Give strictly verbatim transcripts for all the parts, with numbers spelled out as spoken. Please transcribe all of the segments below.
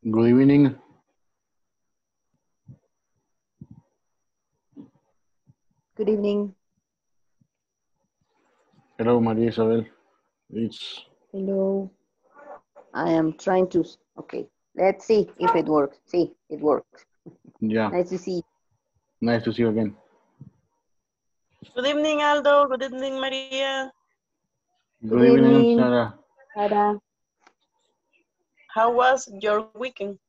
Good evening. Good evening. Hello, Maria Isabel. It's Hello. I am trying to, okay, let's see if it works. See, it works. yeah. Nice to see you. Nice to see you again. Good evening, Aldo. Good evening, Maria. Good, Good evening, evening, Sarah. Sarah. How was your weekend?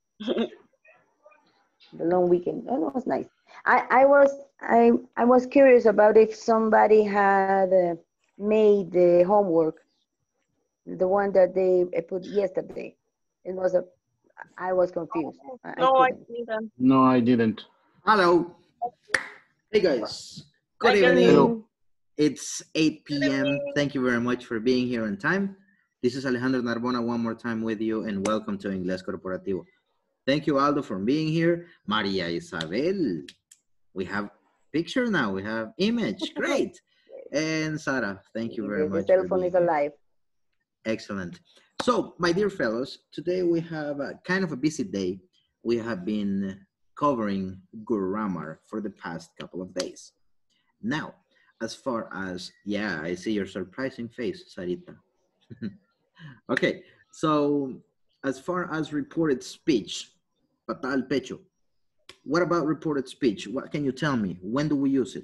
The long weekend. Oh, it was nice. I, I was I I was curious about if somebody had uh, made the homework, the one that they uh, put yesterday. It was a I was confused. I, I No, I couldn't. didn't. No, I didn't. Hello. Hey guys. Good Hi, evening. Hello. It's eight p m Thank you very much for being here on time. This is Alejandro Narbona one more time with you and welcome to Inglés Corporativo. Thank you, Aldo, for being here. Maria Isabel. We have picture now. We have image. Great. And Sarah, thank you very The, the much cell for phone being is here. alive. Excellent. So, my dear fellows, today we have a kind of a busy day. We have been covering grammar for the past couple of days. Now, as far as, yeah, I see your surprising face, Sarita. Okay, so as far as reported speech, pata al pecho, what about reported speech? What can you tell me? When do we use it?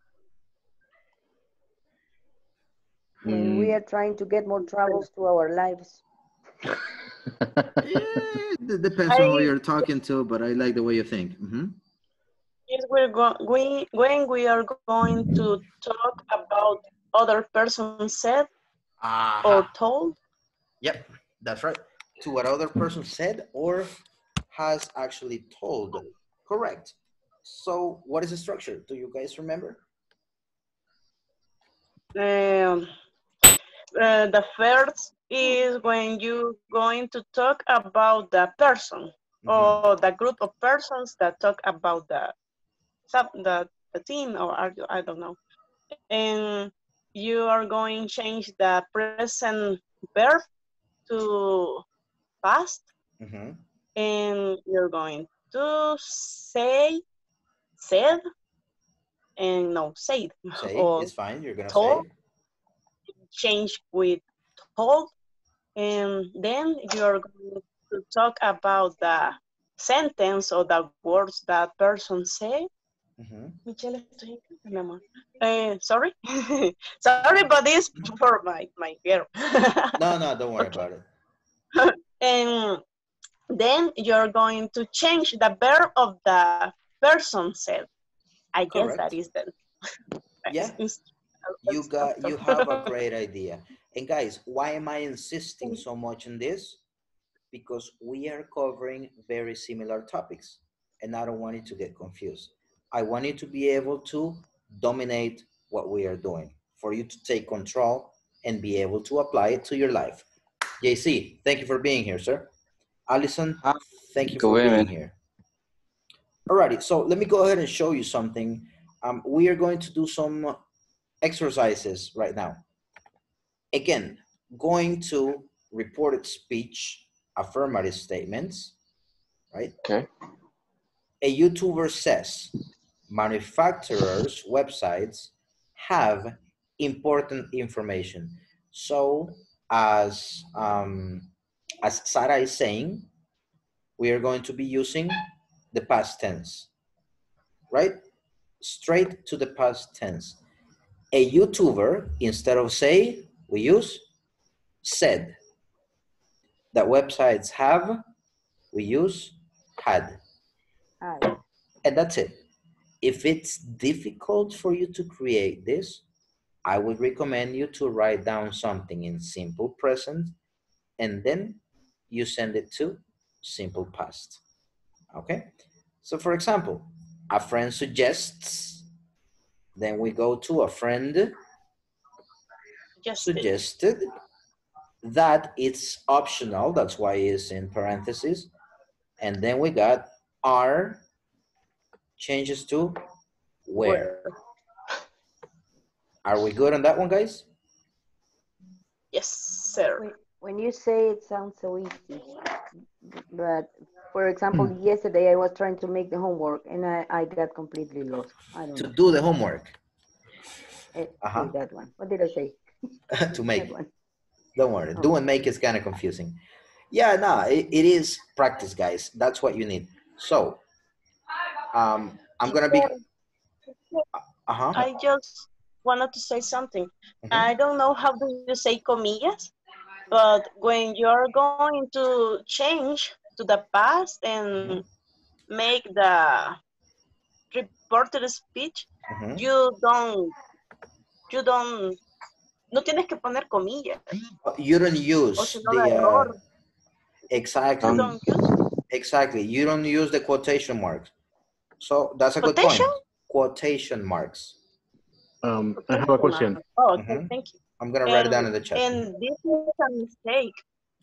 When we Mm. are trying to get more troubles to our lives. Eh, it depends on who I you're talking to, but I like the way you think. Mm-hmm. yes, we're go we when we are going to talk about other person said or Aha. told. Yep, that's right. To what other person said or has actually told. Correct. So what is the structure? Do you guys remember? Um, uh, the first is when you going to talk about the person Mm-hmm. or the group of persons that talk about the sub the, the team or are you, I don't know. And you are going to change the present verb to past, Mm-hmm. and you're going to say, said, and no, said, Say, or it's fine. You're going to told, say. change with told, and then you're going to talk about the sentence or the words that person say. Mm-hmm. Michelle, estoy en clase, mi amor. Uh, sorry, sorry, but this for my my girl. No, no, don't worry Okay, about it. and then you're going to change the verb of the person said. I guess that Correct. is the Yeah, it's, you it's, stop, got, stop. you have a great idea. And guys, why am I insisting so much on this? Because we are covering very similar topics and I don't want you to get confused. I want you to be able to dominate what we are doing, for you to take control and be able to apply it to your life. J C, thank you for being here, sir. Allison, Hi, thank you for good being evening. here. Alrighty, so let me go ahead and show you something. Um, we are going to do some exercises right now. Again, going to reported speech, affirmative statements, right? Okay. A YouTuber says manufacturers' websites have important information. So as, um, as Sarah is saying, we are going to be using the past tense, right? Straight to the past tense. A YouTuber, instead of say, we use said. That websites have, we use had. Hi. And that's it. If it's difficult for you to create this, I would recommend you to write down something in simple present and then you send it to simple past. Okay? So for example, a friend suggests, then we go to a friend Just it. suggested, that it's optional, that's why it's in parentheses, and then we got are changes to where. Where? Are we good on that one, guys? Yes, sir. When, when you say it sounds so easy, but For example, yesterday I was trying to make the homework and I, I got completely lost. I don't To know. do the homework. Eh, Uh-huh. see, that one. What did I say? To make. That one. Don't worry. Oh. Do and make is kind of confusing. Yeah, no, it, it is practice, guys. That's what you need. So, um, I'm gonna be. Uh huh. I just wanted to say something. Mhm. I don't know how do you say comillas, but when you're going to change to the past and make the reported speech, Mhm. you don't, you don't, no tienes que poner comillas, You don't o use si no the da uh, error. exactly, You Um, don't use exactly. You don't use the quotation marks. So that's a good quotation. point. Quotation marks. um, I have a question. Oh, okay, Mhm. thank you. I'm gonna write it down And in the chat. and this is a mistake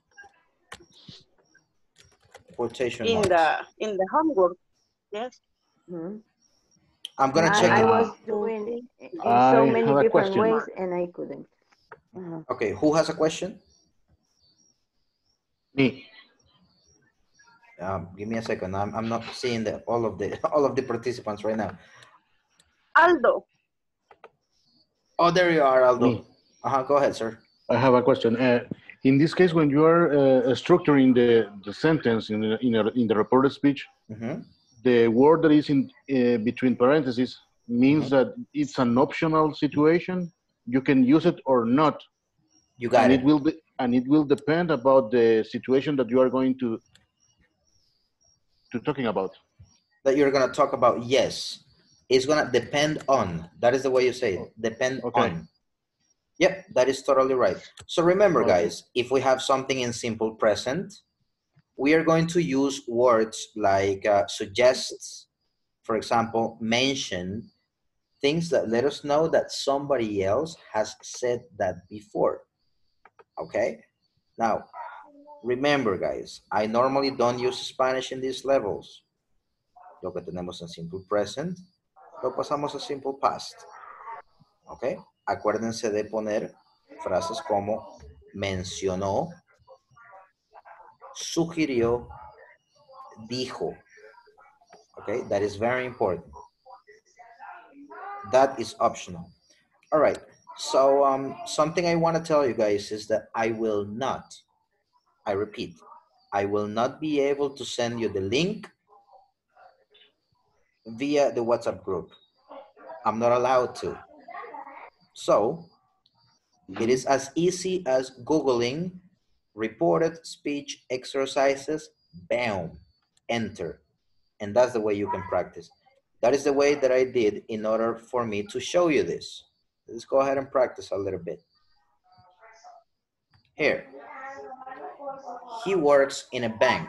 Quotation in marks. the in the homework. Yes. Hmm. I'm gonna I, check I it. was doing it in I so many have a different question. ways and I couldn't. Uh-huh. Okay, who has a question? Me. Um, give me a second. I'm, I'm not seeing the all of the all of the participants right now. Aldo. Oh, there you are, Aldo. Me. Uh-huh. Go ahead, sir. I have a question. Uh, in this case, when you are uh, structuring the, the sentence in the, in, a, in the reported speech, Mhm. the word that is in uh, between parentheses means Mhm. that it's an optional situation. You can use it or not, You got and it. it will be, and it will depend about the situation that you are going to to talking about. That you're gonna talk about. Yes, it's gonna depend on. That is the way you say it. Depend Okay. on. Yep, that is totally right. So remember, Okay. guys, if we have something in simple present, we are going to use words like uh, suggests, for example, mention, things that let us know that somebody else has said that before. Okay? Now, remember, guys, I normally don't use Spanish in these levels. Lo que tenemos en simple present, lo pasamos a simple past. ¿Ok? Acuérdense de poner frases como mencionó, sugirió, dijo. Okay, that is very important. That is optional. All right. So um, something I want to tell you guys is that I will not, I repeat, I will not be able to send you the link via the WhatsApp group. I'm not allowed to. So it is as easy as Googling reported speech exercises, bam, enter. And that's the way you can practice. That is the way that I did in order for me to show you this. Let's go ahead and practice a little bit. Here, he works in a bank.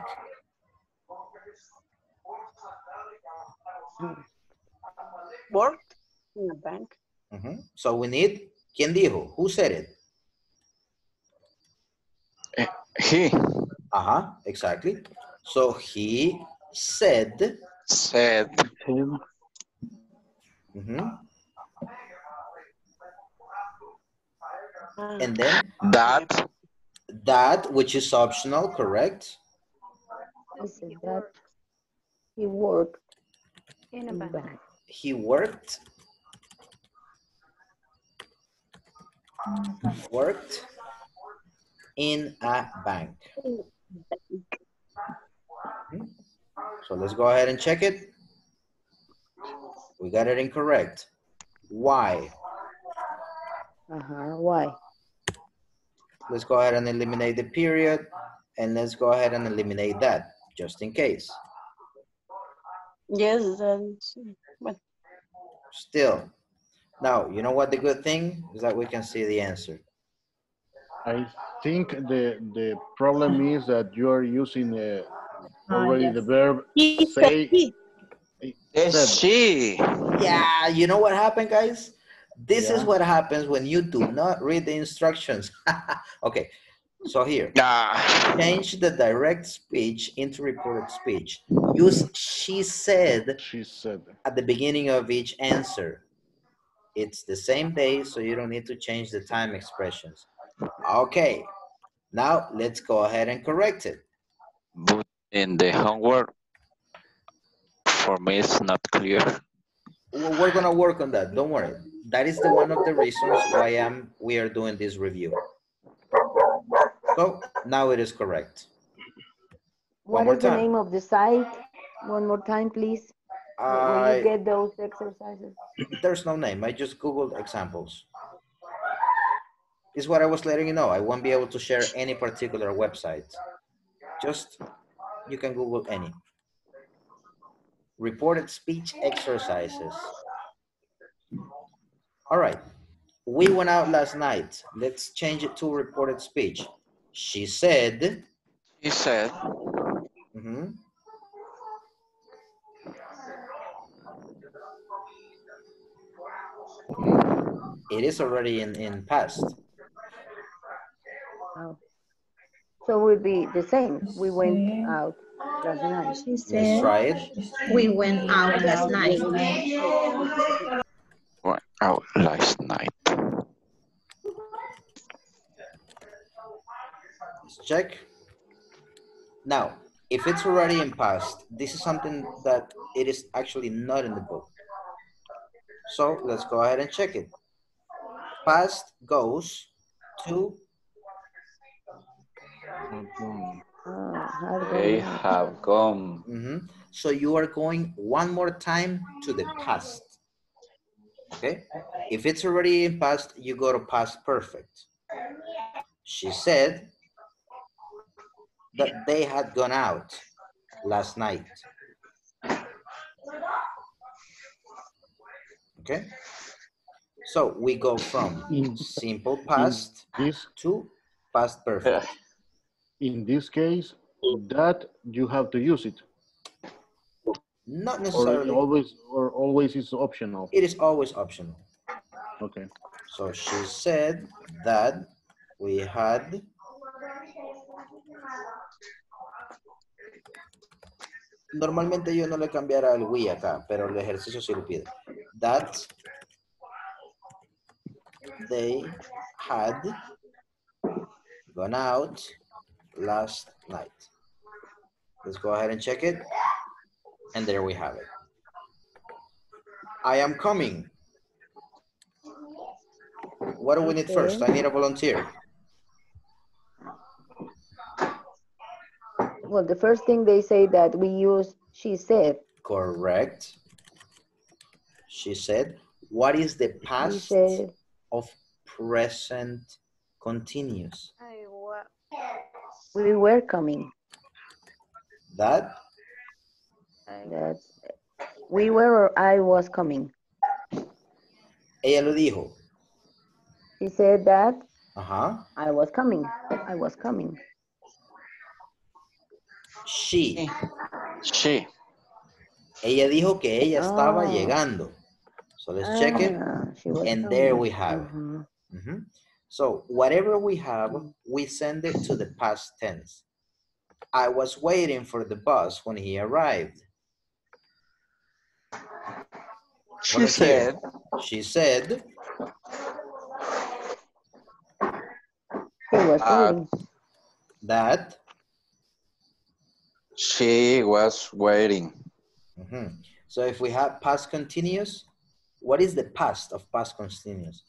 Worked in a bank. Mm-hmm. So we need, ¿quién dijo? Who said it? He Uh-huh, exactly. So he said, said mm-hmm. Ah, And then that that, which is optional, correct? He said that he worked In a in bank. bank. He worked, worked in a bank. Hmm? So let's go ahead and check it. We got it incorrect. Why? Uh-huh. Why? Let's go ahead and eliminate the period, and let's go ahead and eliminate that, just in case. yes, that's, well, Still. Now, you know what the good thing is that we can see the answer. I think the the problem is that you are using uh, already yes. the verb He said say. he. is Said. she. Yeah, you know what happened, guys? This is Yeah. what happens when you do not read the instructions. Okay, so here, Ah, change the direct speech into reported speech. Use she said She said. at the beginning of each answer. It's the same day, so you don't need to change the time expressions. Okay, now let's go ahead and correct it. but In the homework, for me, it's not clear. Well, we're gonna work on that. Don't worry. That is the one of the reasons why I'm we are doing this review. So now it is correct. One What more is the time. name of the site? One more time, please. When I, you get those exercises. there's no name. I just Googled examples. Is what I was letting you know. I won't be able to share any particular website. Just, you can Google any. Reported speech exercises. All right. We went out last night. Let's change it to reported speech. She said. He said. Mm-hmm. It is already in, in past. Oh. So it would be the same. We went out last night. She said, Let's try it. We went out last night. Went out last night. Let's check. Now, if it's already in past, this is something that it is actually not in the book. So let's go ahead and check it. Past goes to. Oh, They have gone. Mm-hmm. So you are going one more time to the past. Okay? If it's already in past, you go to past perfect. She said that they had gone out last night. Okay? So we go from In- simple past in this, to past perfect. in this case, that you have to use it. Not Or necessarily. always, or always is optional. It is always optional. Okay. So she said that we had normalmente yo no le cambiara el we acá, pero el ejercicio sí lo pide. That they had gone out last night. Let's go ahead and check it. And there we have it. I am coming. What do we need first? I need a volunteer. Well, the first thing they say that we use, she said. Correct. She said, what is the past said, of present continuous? we were coming. That? That we were or I was coming. Ella lo dijo. She said that Ajá. I was coming. I was coming. She. She. Ella dijo que ella estaba Oh. llegando. So let's check it. Ah, she was And coming. there we have it. Mhm. Mm-hmm. So whatever we have, we send it to the past tense. I was waiting for the bus when he arrived. She said. She said. He was Uh, waiting. That. She was waiting. Mm-hmm. So if we have past continuous, what is the past of past continuous?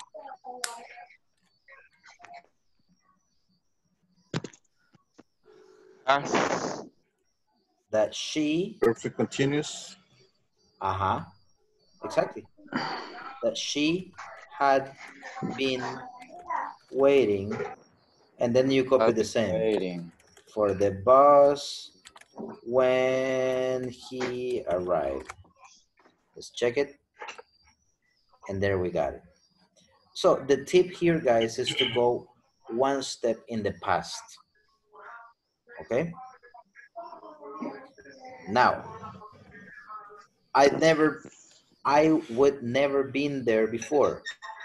As. That she. Perfect continuous. Uh-huh. Exactly. That she had been waiting, and then you copy the same. Waiting. For the bus when he arrived. Let's check it. And there we got it. So the tip here, guys, is to go one step in the past. Okay? Now, I never, I would never been there before.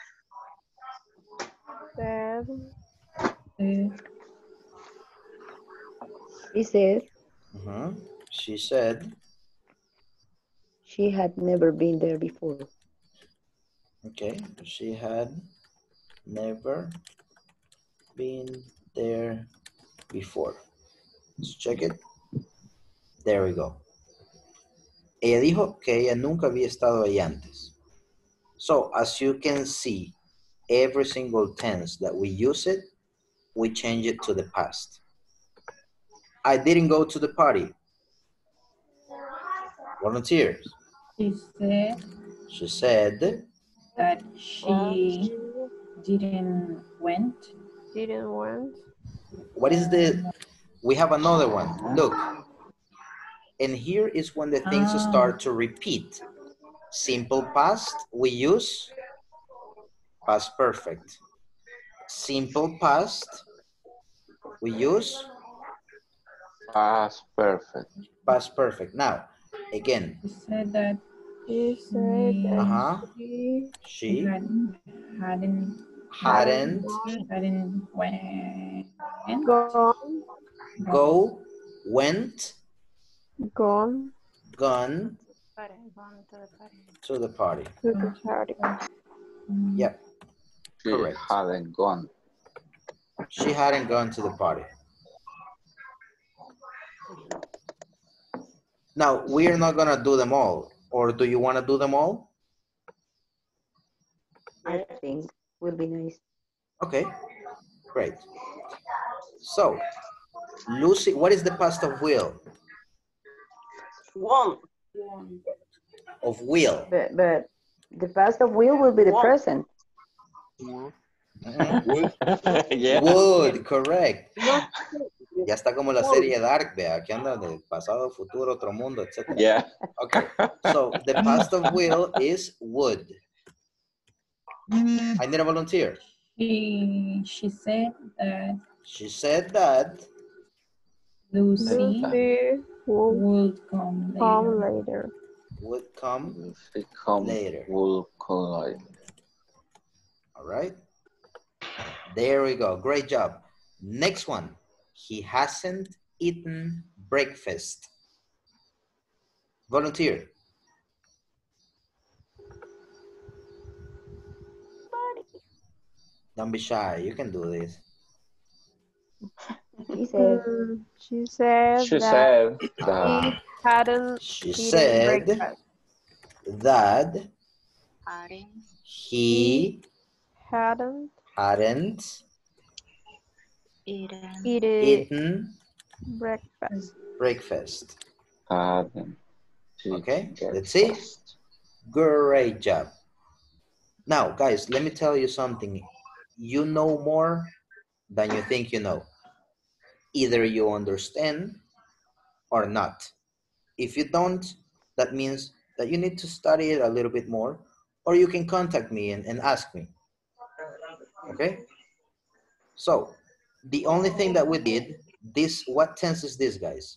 She said Mm-hmm. She said. she had never been there before. Okay, she had never been there before. Let's check it. There we go. Ella dijo que ella nunca había estado ahí antes. So, as you can see, every single tense that we use it, we change it to the past. I didn't go to the party. Volunteers. She said She said that she didn't went. Didn't went. what is the, we have another one. Look. And here is when the things Ah. start to repeat. Simple past, we use past perfect. Simple past, we use Past perfect. past perfect. Now, again, She said that She said that uh-huh, she she she had, hadn't hadn't hadn't went. gone, go, went, gone gone to the party. to the party. Mm, Yep, She correct. hadn't gone. She hadn't gone to the party. Now, we are not gonna do them all. Or do you wanna do them all? I think will be nice. Okay, great. So, Lucy, what is the past of will? Won. Of will. But but the past of will will be the Won't. present. Mhm. Yeah. Would, correct. Ya está como la serie Dark, vea, que anda del pasado, futuro, otro mundo, etcétera. Yeah. Okay, so the past of will is would. I need a volunteer. She she said that She said that Lucy Lucy will would come come later. later. would come She come later. will collide. All right. There we go. Great job. Next one. He hasn't eaten breakfast. Volunteer. Don't be shy. You can do this. She said Mm, She said She that said he that hadn't She eaten said breakfast. that he Hadn't hadn't eaten eaten breakfast. breakfast. hadn't. She Okay, gets let's see. lost. Great job. Now, guys, let me tell you something. You know more than you think you know. Either you understand or not. If you don't, that means that you need to study it a little bit more, or you can contact me and, and ask me. Okay? So, the only thing that we did, this, what tense is this, guys?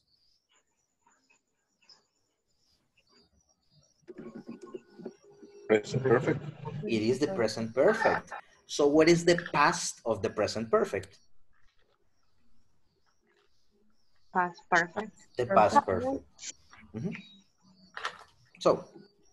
Present perfect. It is the present perfect. So what is the past of the present perfect? Past perfect. The past perfect. Mhm. So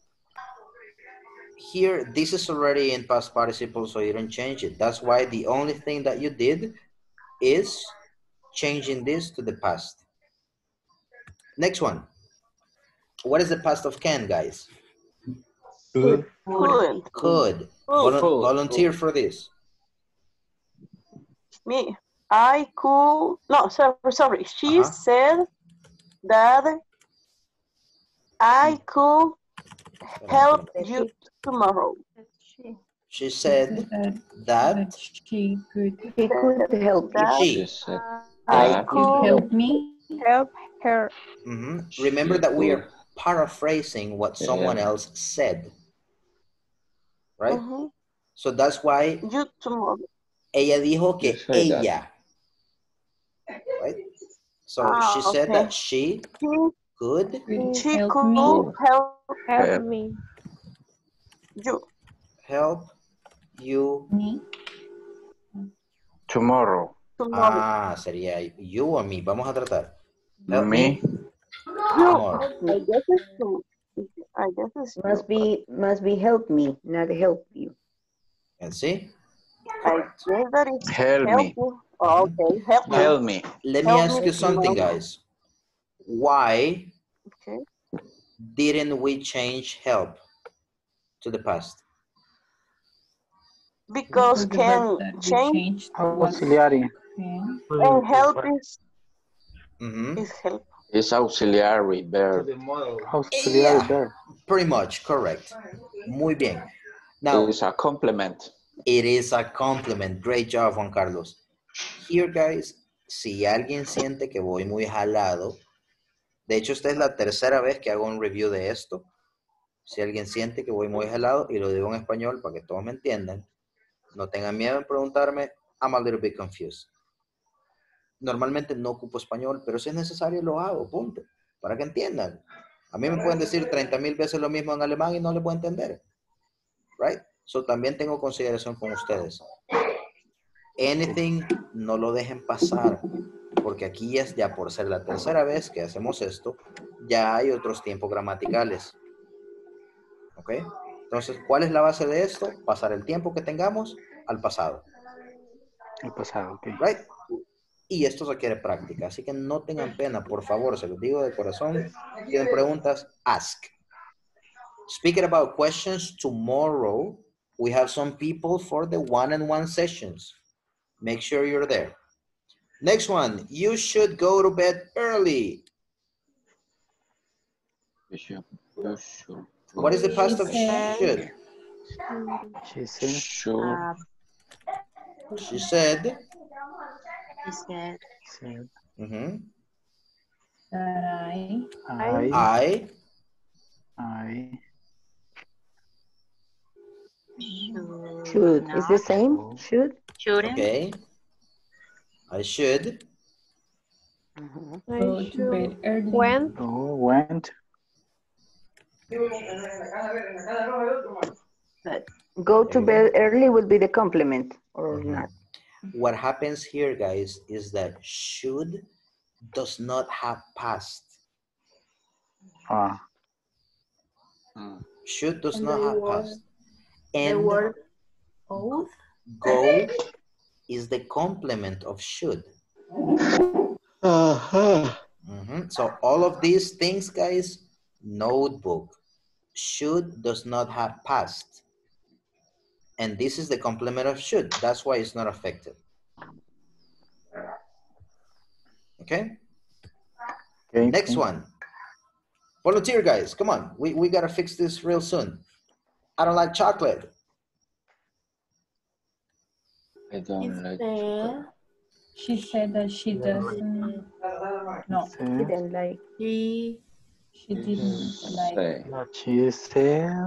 here, this is already in past participle, so you don't change it. That's why the only thing that you did is changing this to the past. Next one. What is the past of can, guys? Could. Couldn't. Could. Could. Volu- volunteer for this. Me. I could. No, sorry, sorry. She Uh-huh. said that I could help you tomorrow. She said that, that that she could he could help you. That She she. said I that could help me. Help her. Mhm. Remember she that we could. are paraphrasing what someone Yeah. else said. Right? Mhm. So that's why You tomorrow. ella dijo que You say that. ella. Right? So Ah, she said okay. that she She, could Could she help could me. help Help Help. me. you. help you. Me. Tomorrow. Tomorrow. Ah, sería you o me. Vamos a tratar. Help Me. me You. tomorrow. I guess it's you. I guess it's you. Must be must be help me, not help you. And see? I guess that is Help help me. you. Oh, okay, help me. Help me. Let me Help ask me you something, tomorrow. guys. Why Okay. didn't we change help to the past? Because So the verb can that we change changed was Auxiliary. can. and help is, Mm-hmm. is help. It's auxiliary verb. Auxiliary Yeah, verb. pretty much correct. Muy bien. Now, It's a complement. it is a compliment. Great job, Juan Carlos. Here, guys, si alguien siente que voy muy jalado, de hecho, esta es la tercera vez que hago un review de esto. Si alguien siente que voy muy jalado, y lo digo en español para que todos me entiendan, no tengan miedo en preguntarme, I'm a little bit confused. Normalmente no ocupo español, pero si es necesario lo hago, punto, para que entiendan. A mí me pueden decir treinta mil veces lo mismo en alemán y no le puedo entender. Right? So también tengo consideración con ustedes. Anything, no lo dejen pasar, porque aquí es ya por ser la tercera vez que hacemos esto, ya hay otros tiempos gramaticales. ¿Ok? Entonces, ¿cuál es la base de esto? Pasar el tiempo que tengamos al pasado. El pasado, ok. Right? Y esto requiere práctica, así que no tengan pena, por favor, se los digo de corazón. ¿Tienen preguntas? Ask. Speaking about questions, tomorrow we have some people for the one-on-one sessions. Make sure you're there. Next one, you should go to bed early. You should, you should What is the past of She should? She said. should Uh, She said. he said, said Mhm. That I. I. I. I. Should. not, Is the same? Should? shouldn't, Okay. I should. Mhm. I Go to should bed early. went Go, went. But go to bed early would be the complement or Mhm. not. What happens here, guys, is that should does not have past. Ah. mm, Should does And not the have word- past. the And word oath. go is the complement of should. uh-huh. Mhm. So all of these things, guys, notebook. Should does not have past. And this is the complement of should. That's why it's not affected. Okay? Okay. Next okay. one. Volunteer, guys. Come on. We, we got to fix this real soon. I don't like chocolate. I don't like Said She said that she doesn't. No, She Said, didn't like. she she didn't like. say. she said.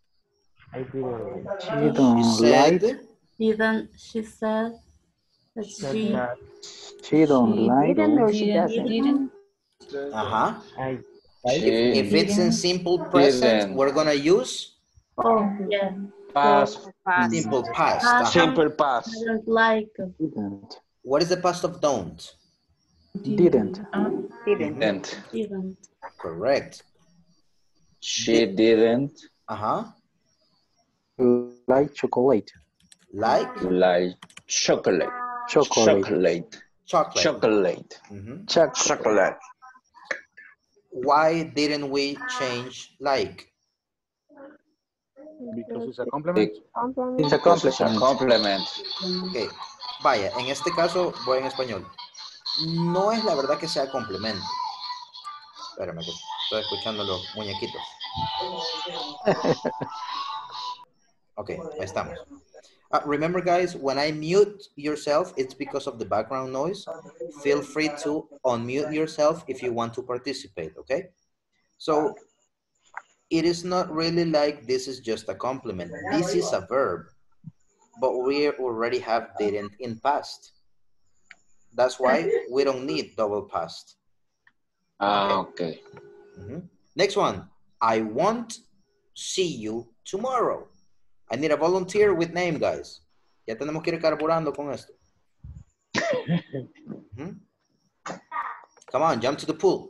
She She don't like. said. didn't. She said that she She don't She like. Didn't or she Didn't. doesn't? Didn't. Uh-huh. If, She if it's in Didn't. simple present, Didn't. we're going to use oh yes Past. past simple past. past Uh-huh. Simple past. doesn't like Didn't. What is the past of don't? Didn't. Uh, Didn't. Didn't. didn't Correct. She didn't Uh-huh. Like chocolate. Like like chocolate. Chocolate. Chocolate. chocolate. Chocolate. Mhm. Chocolate. Chocolate. Why didn't we change like? Because it's a compliment. compliment. It's a Because it's a compliment. compliment. Ok. Vaya, en este caso voy en español. No es la verdad que sea complemento. Espérame, que estoy escuchando los muñequitos. Ok, ahí estamos. Uh, remember, guys, when I mute yourself, it's because of the background noise. Feel free to unmute yourself if you want to participate, okay? So, it is not really like this is just a complement. This is a verb, but we already have didn't in past. That's why we don't need double past. Ah, okay. Mhm. Next one. I won't see you tomorrow. I need a volunteer with name, guys. Ya tenemos que ir carburando con esto. Mhm. Come on, jump to the pool.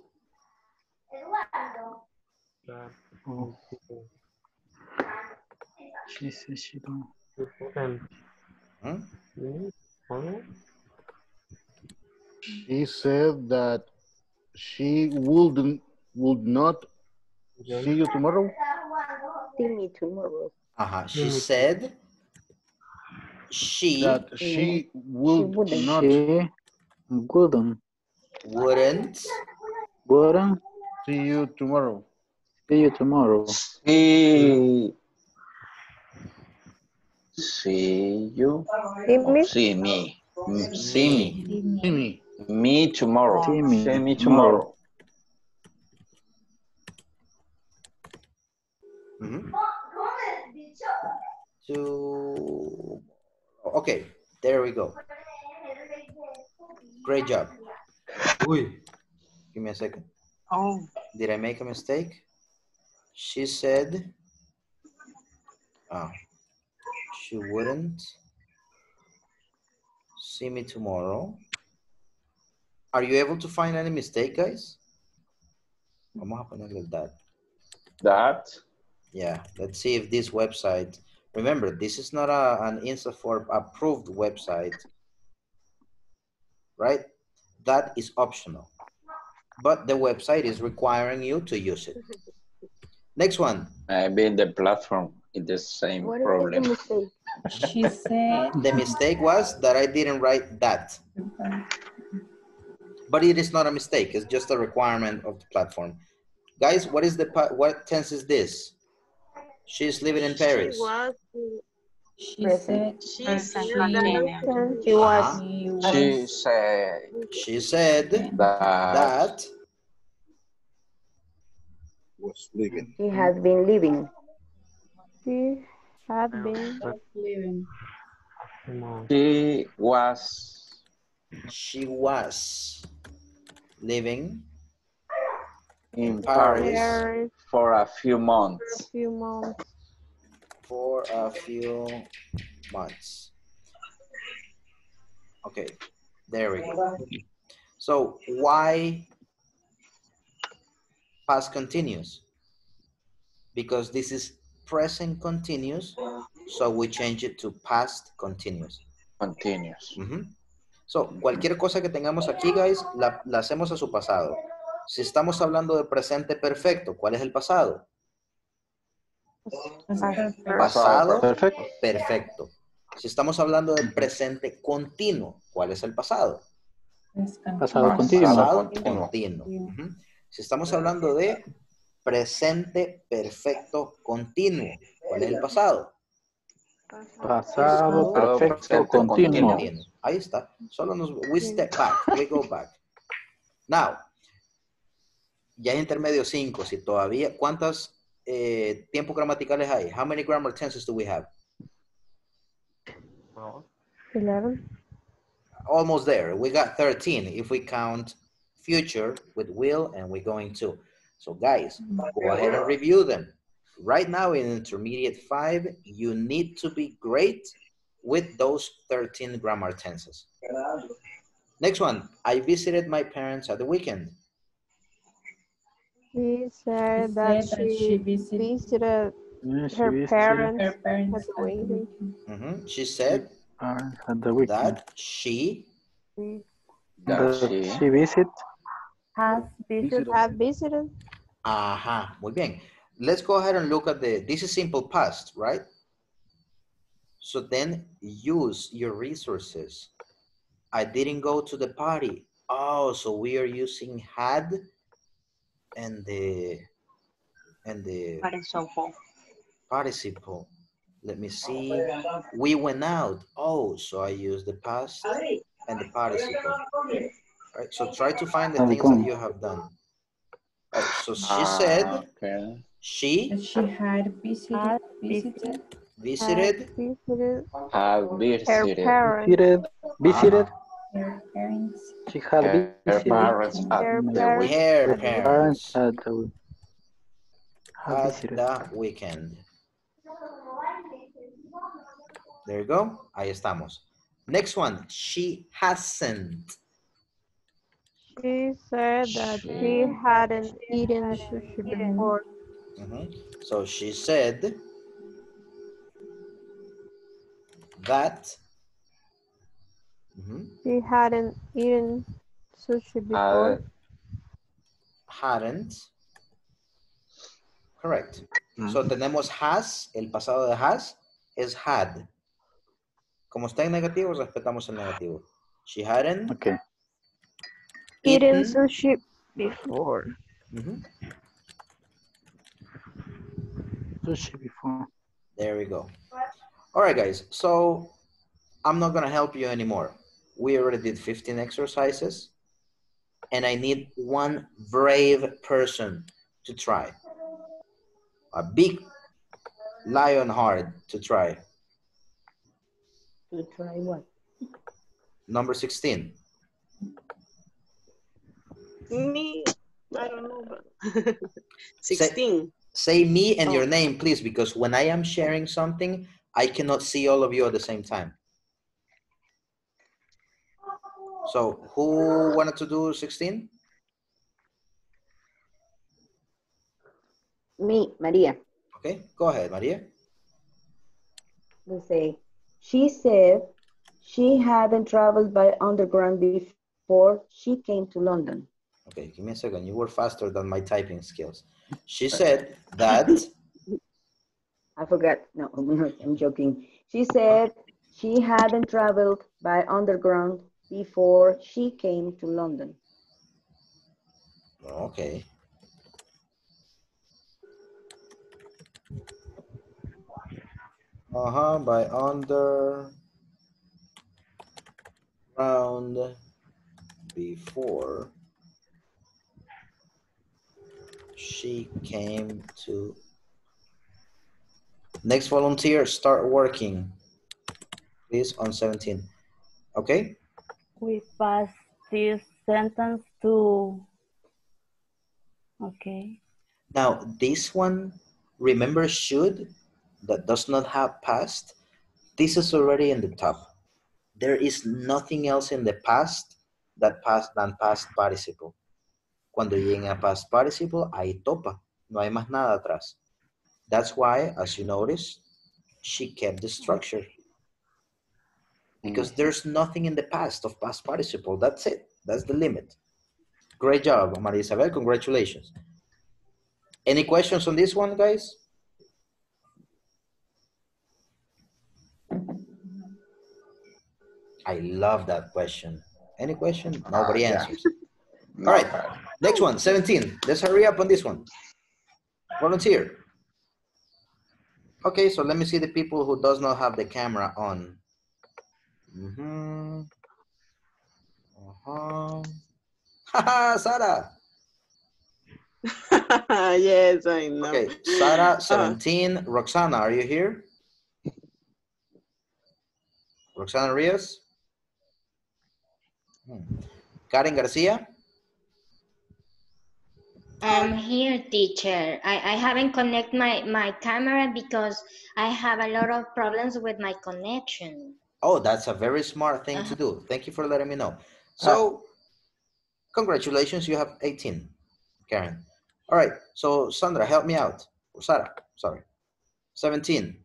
She said she don't. Hmm? He said that she wouldn't would not see you tomorrow. See me tomorrow. Uh-huh. She said she That she would wouldn't. not She wouldn't. wouldn't Wouldn't see you tomorrow. see you tomorrow. See, see you. See Oh, me? see me. Mm, See me. See me. Me tomorrow. See me See me tomorrow. tomorrow. Mhm. to okay, there we go. Great job. Uy, give me a second. Oh, Did I make a mistake? She said, oh, she wouldn't see me tomorrow. Are you able to find any mistake, guys? Vamos a ponerle that. That. Yeah, let's see if this website, remember, this is not a, an INSAFORP approved website, right? That is optional, but the website is requiring you to use it. Next one. Maybe the platform is the same What is the problem. mistake? She said. The mistake was that I didn't write that. But it is not a mistake. It's just a requirement of the platform. Guys, what is the what tense is this? She's living in Paris. she was. She said. She She said she that. She was. Uh-huh. She was. said She said that that was living. She has been living. She had been Living. She was she was living in Paris. Paris there for a few for a months. few months. for a few months. Okay, there we go. So why past continuous? Because this is present continuous, so we change it to past continuous. Continuous. Uh-huh. So, cualquier cosa que tengamos aquí, guys, la, la hacemos a su pasado. Si estamos hablando de presente perfecto, ¿cuál es el pasado? Pasado Perfecto. perfecto. Si estamos hablando de presente continuo, ¿cuál es el pasado? Pasado continuo. Pasado continuo. continuo. Uh-huh. Si estamos hablando de presente perfecto continuo, ¿cuál es el pasado? Pasado perfecto presente continuo. Continuo. Ahí está. Solo nos, we step back, we go back. Now, ya es intermedio cinco, si todavía, ¿cuántas eh, tiempos gramaticales hay? How many grammar tenses do we have? Eleven. Almost there. We got thirteen if we count future with will and we're going to. So guys, go ahead and review them. Right now in intermediate five, you need to be great with those thirteen grammar tenses. Next one, I visited my parents at the weekend. She said She that said that she she visited visited Yeah, she her visited parents her parents at the at the weekend. weekend. Mhm. She said parents at the weekend. that she That That she she visit. Has visited. Had visited. Aha, muy bien. Let's go ahead and look at the, this is simple past, right? So then use your resources. I didn't go to the party. Oh, so we are using had and the, and the Participle. participle. Let me see. We went out. Oh, so I use the past and the participle. Right, so try to find the things that you have done. Right, so she Ah, said okay. she That she had visited. Had Visited. visited Had visited Had her visited parents. Visited. Visited. Her parents. She had her visited. parents at Their the parents. weekend. her at the Parents parents at the had at visited. the weekend. There you go. Ahí estamos. Next one. She hasn't. She said that She- she hadn't eaten sushi before. Mhm. So she said that mhm, She hadn't eaten sushi before. Had, hadn't. Correct. So tenemos has, el pasado de has es had. Como está en negativo, respetamos el negativo. She hadn't. Okay. Eaten Eaten. sushi before. Mm-hmm. Sushi before. There we go. All right, guys. So I'm not going to help you anymore. We already did fifteen exercises. And I need one brave person to try. A big lion heart to try. To try what? Number sixteen. Me, I don't know, but sixteen. Say, say me and Oh. your name, please, because when I am sharing something, I cannot see all of you at the same time. So who wanted to do sixteen? Me, Maria. Okay, go ahead, Maria. Let's say, she said she hadn't traveled by underground before she came to London. Okay, give me a second. You were faster than my typing skills. She said that. I forgot. No, I'm joking. She said she hadn't traveled by underground before she came to London. Okay. Uh-huh, by underground before she came to. Next volunteer, start working. Please on seventeen. Okay? We pass this sentence to, okay. Now, this one, remember should, that does not have past. This is already in the top. There is nothing else in the past that past than past participle. Cuando lleguen a past participle, ahí topa. No hay más nada atrás. That's why, as you notice, she kept the structure. Because there's nothing in the past of past participle. That's it. That's the limit. Great job, Maria Isabel. Congratulations. Any questions on this one, guys? I love that question. Any question? Nobody Uh, yeah. answers. All right, next one, seventeen. Let's hurry up on this one. Volunteer. Okay, so let me see the people who does not have the camera on. Mm-hmm. Uh-huh. Haha, Sarah. Yes, I know. Okay, Sarah, seventeen. Uh, Roxana, are you here? Roxana Rios? Hmm. Karen Garcia? I'm here, teacher. I, I haven't connected my, my camera because I have a lot of problems with my connection. Oh, that's a very smart thing Uh-huh. to do. Thank you for letting me know. So, congratulations, you have eighteen, Karen. All right, so Sandra, help me out. Or Sarah, sorry. seventeen.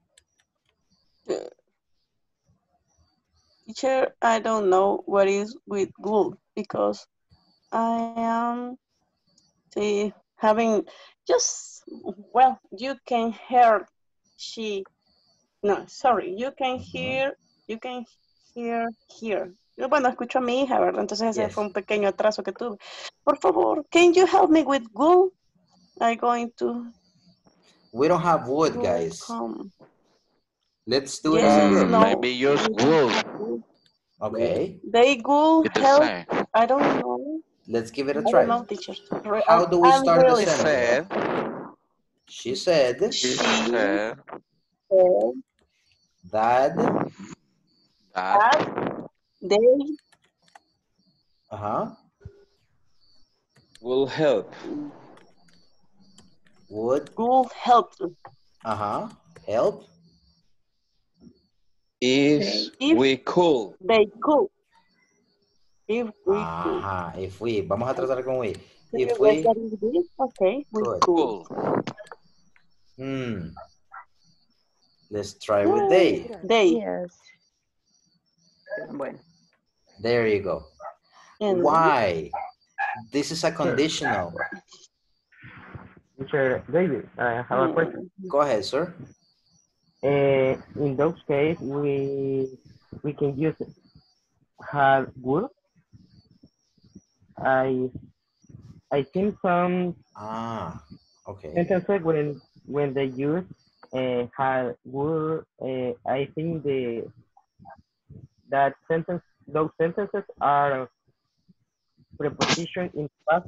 Teacher, I don't know what is with glue because I am see, having just, well, you can hear she, no, sorry, you can hear, you can hear, hear. Yo, bueno, escucho a mi hija, ¿verdad? Entonces ese Yes. fue un pequeño atraso que tuve. Por favor, can you help me with glue? I'm going to. We don't have wood, glue guys. come. Let's do it Yes, as a Uh, group. no. maybe use wool. Okay, They glue It's the help. same. I don't know. let's give it a I don't try. know, teacher. Re- How I'm, do we I'm start the really She sorry. sentence? said, She said she She said said that, that that they uh-huh, will help. would, will help uh-huh, help. If if we could. they could. If we could. Ajá, if we, vamos a tratar con we. Can If you we write that in this? Okay, we could. could. cool. Hmm. Let's try with they. They. Yes. Bueno. There you go. And Why? This is a conditional. Mister David, I have a question. Go ahead, sir. Uh, in those cases, we we can use have would. I I think some Ah, okay. sentences when when they use uh, have would, uh, I think the that sentence those sentences are preposition in past.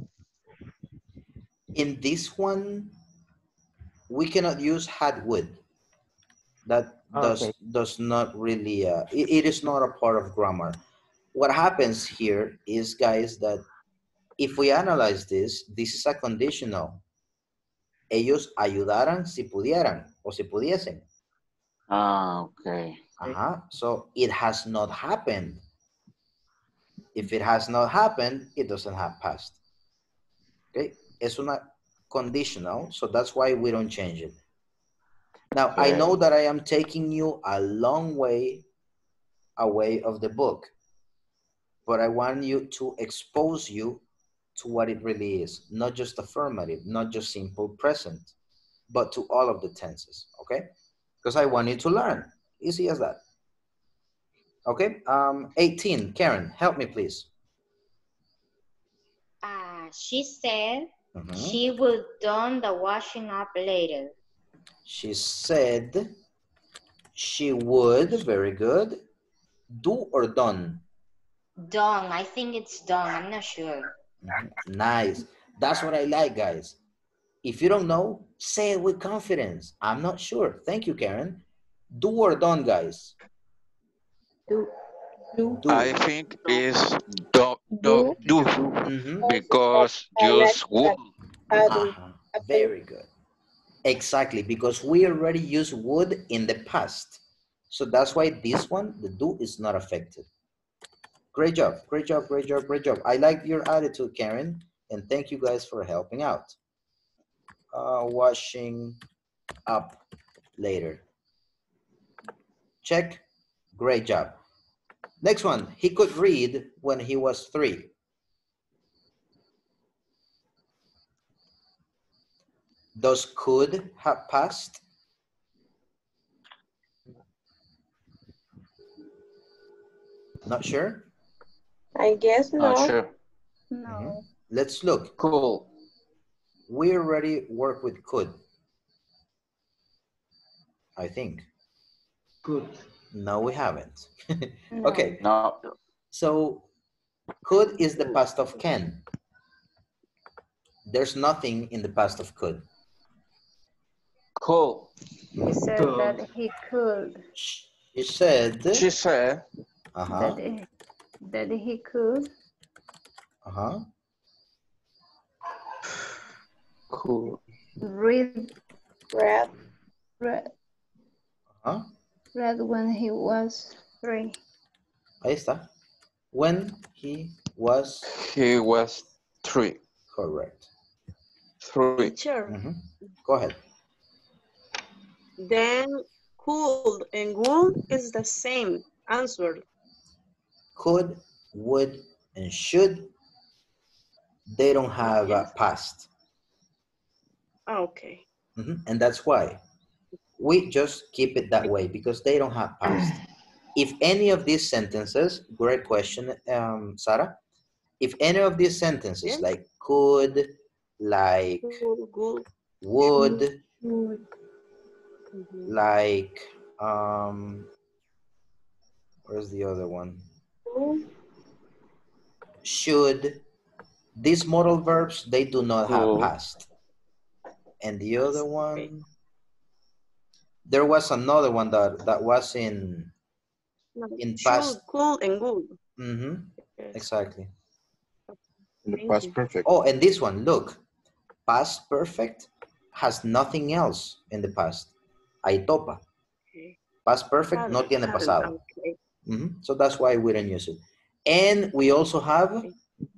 In this one, we cannot use had would. That does Okay. does not really, uh, it, it is not a part of grammar. What happens here is, guys, that if we analyze this, this is a conditional. Ellos ayudaran si pudieran o si pudiesen. Ah, okay. Uh-huh. So it has not happened. If it has not happened, it doesn't have past. Okay, es una conditional, so that's why we don't change it. Now, I know that I am taking you a long way away of the book, but I want you to expose you to what it really is, not just affirmative, not just simple present, but to all of the tenses, okay? Because I want you to learn, easy as that. Okay, um, eighteen, Karen, help me please. Uh, she said Mhm. she would done the washing up later. She said she would, very good, do or done? Done. I think it's done. I'm not sure. Mhm. Nice. That's what I like, guys. If you don't know, say it with confidence. I'm not sure. Thank you, Karen. Do or done, guys? Do. Do. I think is do, do, do Mhm. because use would. Uh-huh. Very good. Exactly, because we already use would in the past. So that's why this one, the do, is not affected. Great job, great job, great job, great job. I like your attitude, Karen, and thank you guys for helping out. Uh, washing up later. Check, great job. Next one, he could read when he was three. Does could have passed? Not sure? I guess no. Not sure. No. Mm-hmm. Let's look. Cool. We already work with could. I think. Could. No, we haven't. No. Okay. No. So could is the past of can. There's nothing in the past of could. Cool. He said Could. that he could. She said. She said. Uh-huh. That, he, that he could. Uh-huh. Cool. Read. Read. Read. Uh-huh. Read when he was three. Ahí está. When he was. He was three. Correct. Three. Teacher. Mm-hmm. Go ahead. Then could and would is the same answer. Could, would, and should, they don't have a past. Okay. Mm-hmm. And that's why we just keep it that way, because they don't have past. If any of these sentences, great question, um, Sarah. If any of these sentences, Yeah. like could, like Could, could. would, Would. Mhm. like, um, where's the other one? Could. Should, these modal verbs, they do not have Cool. past. And the other Okay. one, there was another one that, that was in, No, in should, past. could, and would. Mm-hmm. Yes. Exactly. In the Thank past you. perfect. Oh, and this one, look, past perfect has nothing else in the past. Ahí topa. Okay. Past perfect no tiene pasado. Okay. Mm-hmm. So that's why we don't use it. And we also have Okay.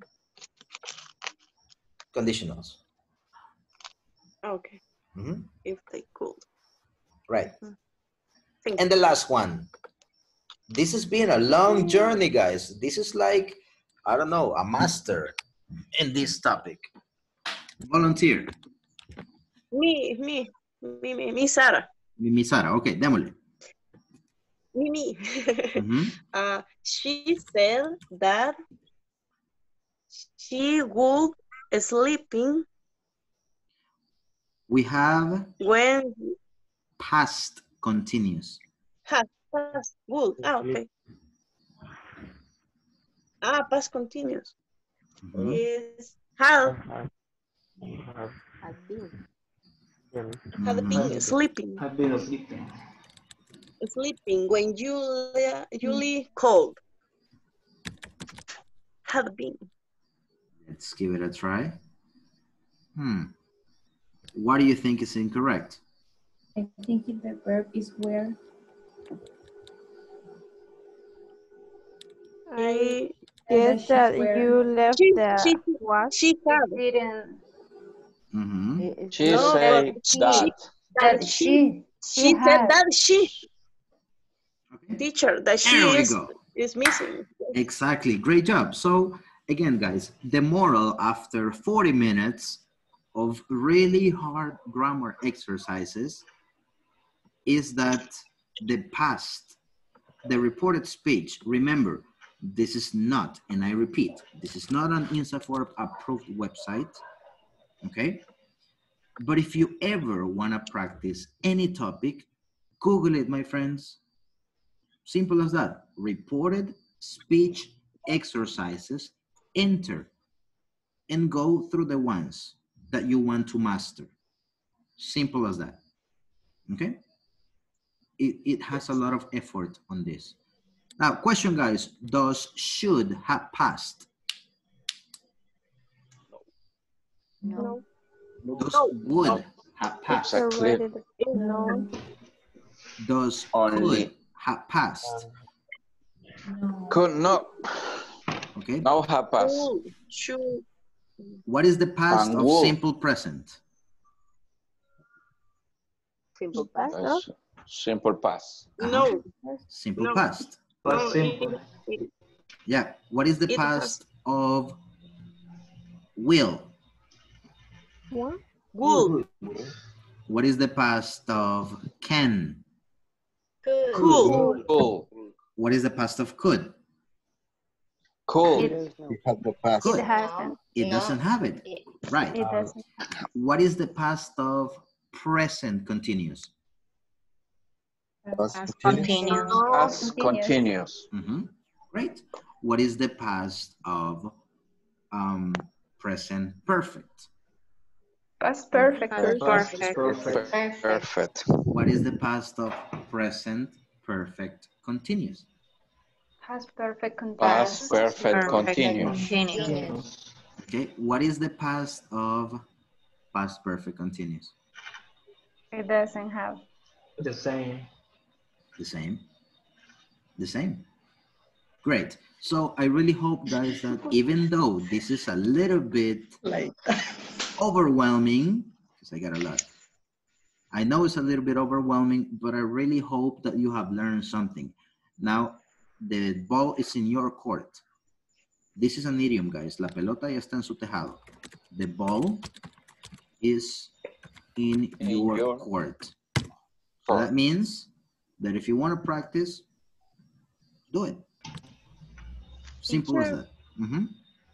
conditionals. Okay. Mm-hmm. If they could. Right. Thank And the last one. This has been a long journey, guys. This is like, I don't know, a master. in this topic? Volunteer. Me, me, me, me, me, Sarah. Mi Sara, okay, démosle. Me, me. Mhm. uh, she said that she would sleeping We have when past continuous. has past would. Ah, okay. Ah, past continuous. Mhm. Is have Have been. had Mhm. been sleeping. Have been sleeping. Sleeping when Julia Julie called. Had been. Let's give it a try. Hmm. What do you think is incorrect? I think the verb is where. I Guess that you left she the she was. she had. Didn't. Mm-hmm. It's She No, say but she that. that she. she said had. that she Okay. teacher that she There we is go. is missing. Exactly. Great job. So again, guys, the moral after forty minutes of really hard grammar exercises is that the past, the reported speech, remember, this is not, and I repeat, this is not an INSAFORP approved website, okay? But if you ever want to practice any topic, Google it, my friends. Simple as that. Reported speech exercises, enter, and go through the ones that you want to master. Simple as that. Okay? It, it has a lot of effort on this. Now, question, guys. Does should have passed? No. Does No. would No. have passed? Exactly. No. Does Only. could have passed? No. Could not. Okay. Now have passed. Should, should, What is the past And of would. simple present? Simple past, no? That's simple past. Uh-huh. no, Simple no. past. Past no, simple. it- it- Yeah. What is the It past of will? What? would, What is the past of can? could, Cool. What is the past of could? Cool. It, You have the past. Could. It hasn't. It doesn't have it. Right. It doesn't. What is the past of present continuous? Past continuous. Past continuous. Mm-hmm. Great. What is the past of um, present perfect? Past perfect. Perfect. Perfect. Perfect. What is the past of present perfect continuous? Past perfect continuous. Past perfect Perfect continuous. continuous. Okay. What is the past of past perfect continuous? It doesn't have. The same. The same. The same. Great. So I really hope, guys, that even though this is a little bit overwhelming, because I got a lot. I know it's a little bit overwhelming, but I really hope that you have learned something. Now, the ball is in your court. This is an idiom, guys. La pelota ya está en su tejado. The ball is in, In your, your court. So court. that means that if you want to practice, do it. Simple as that. Mm-hmm.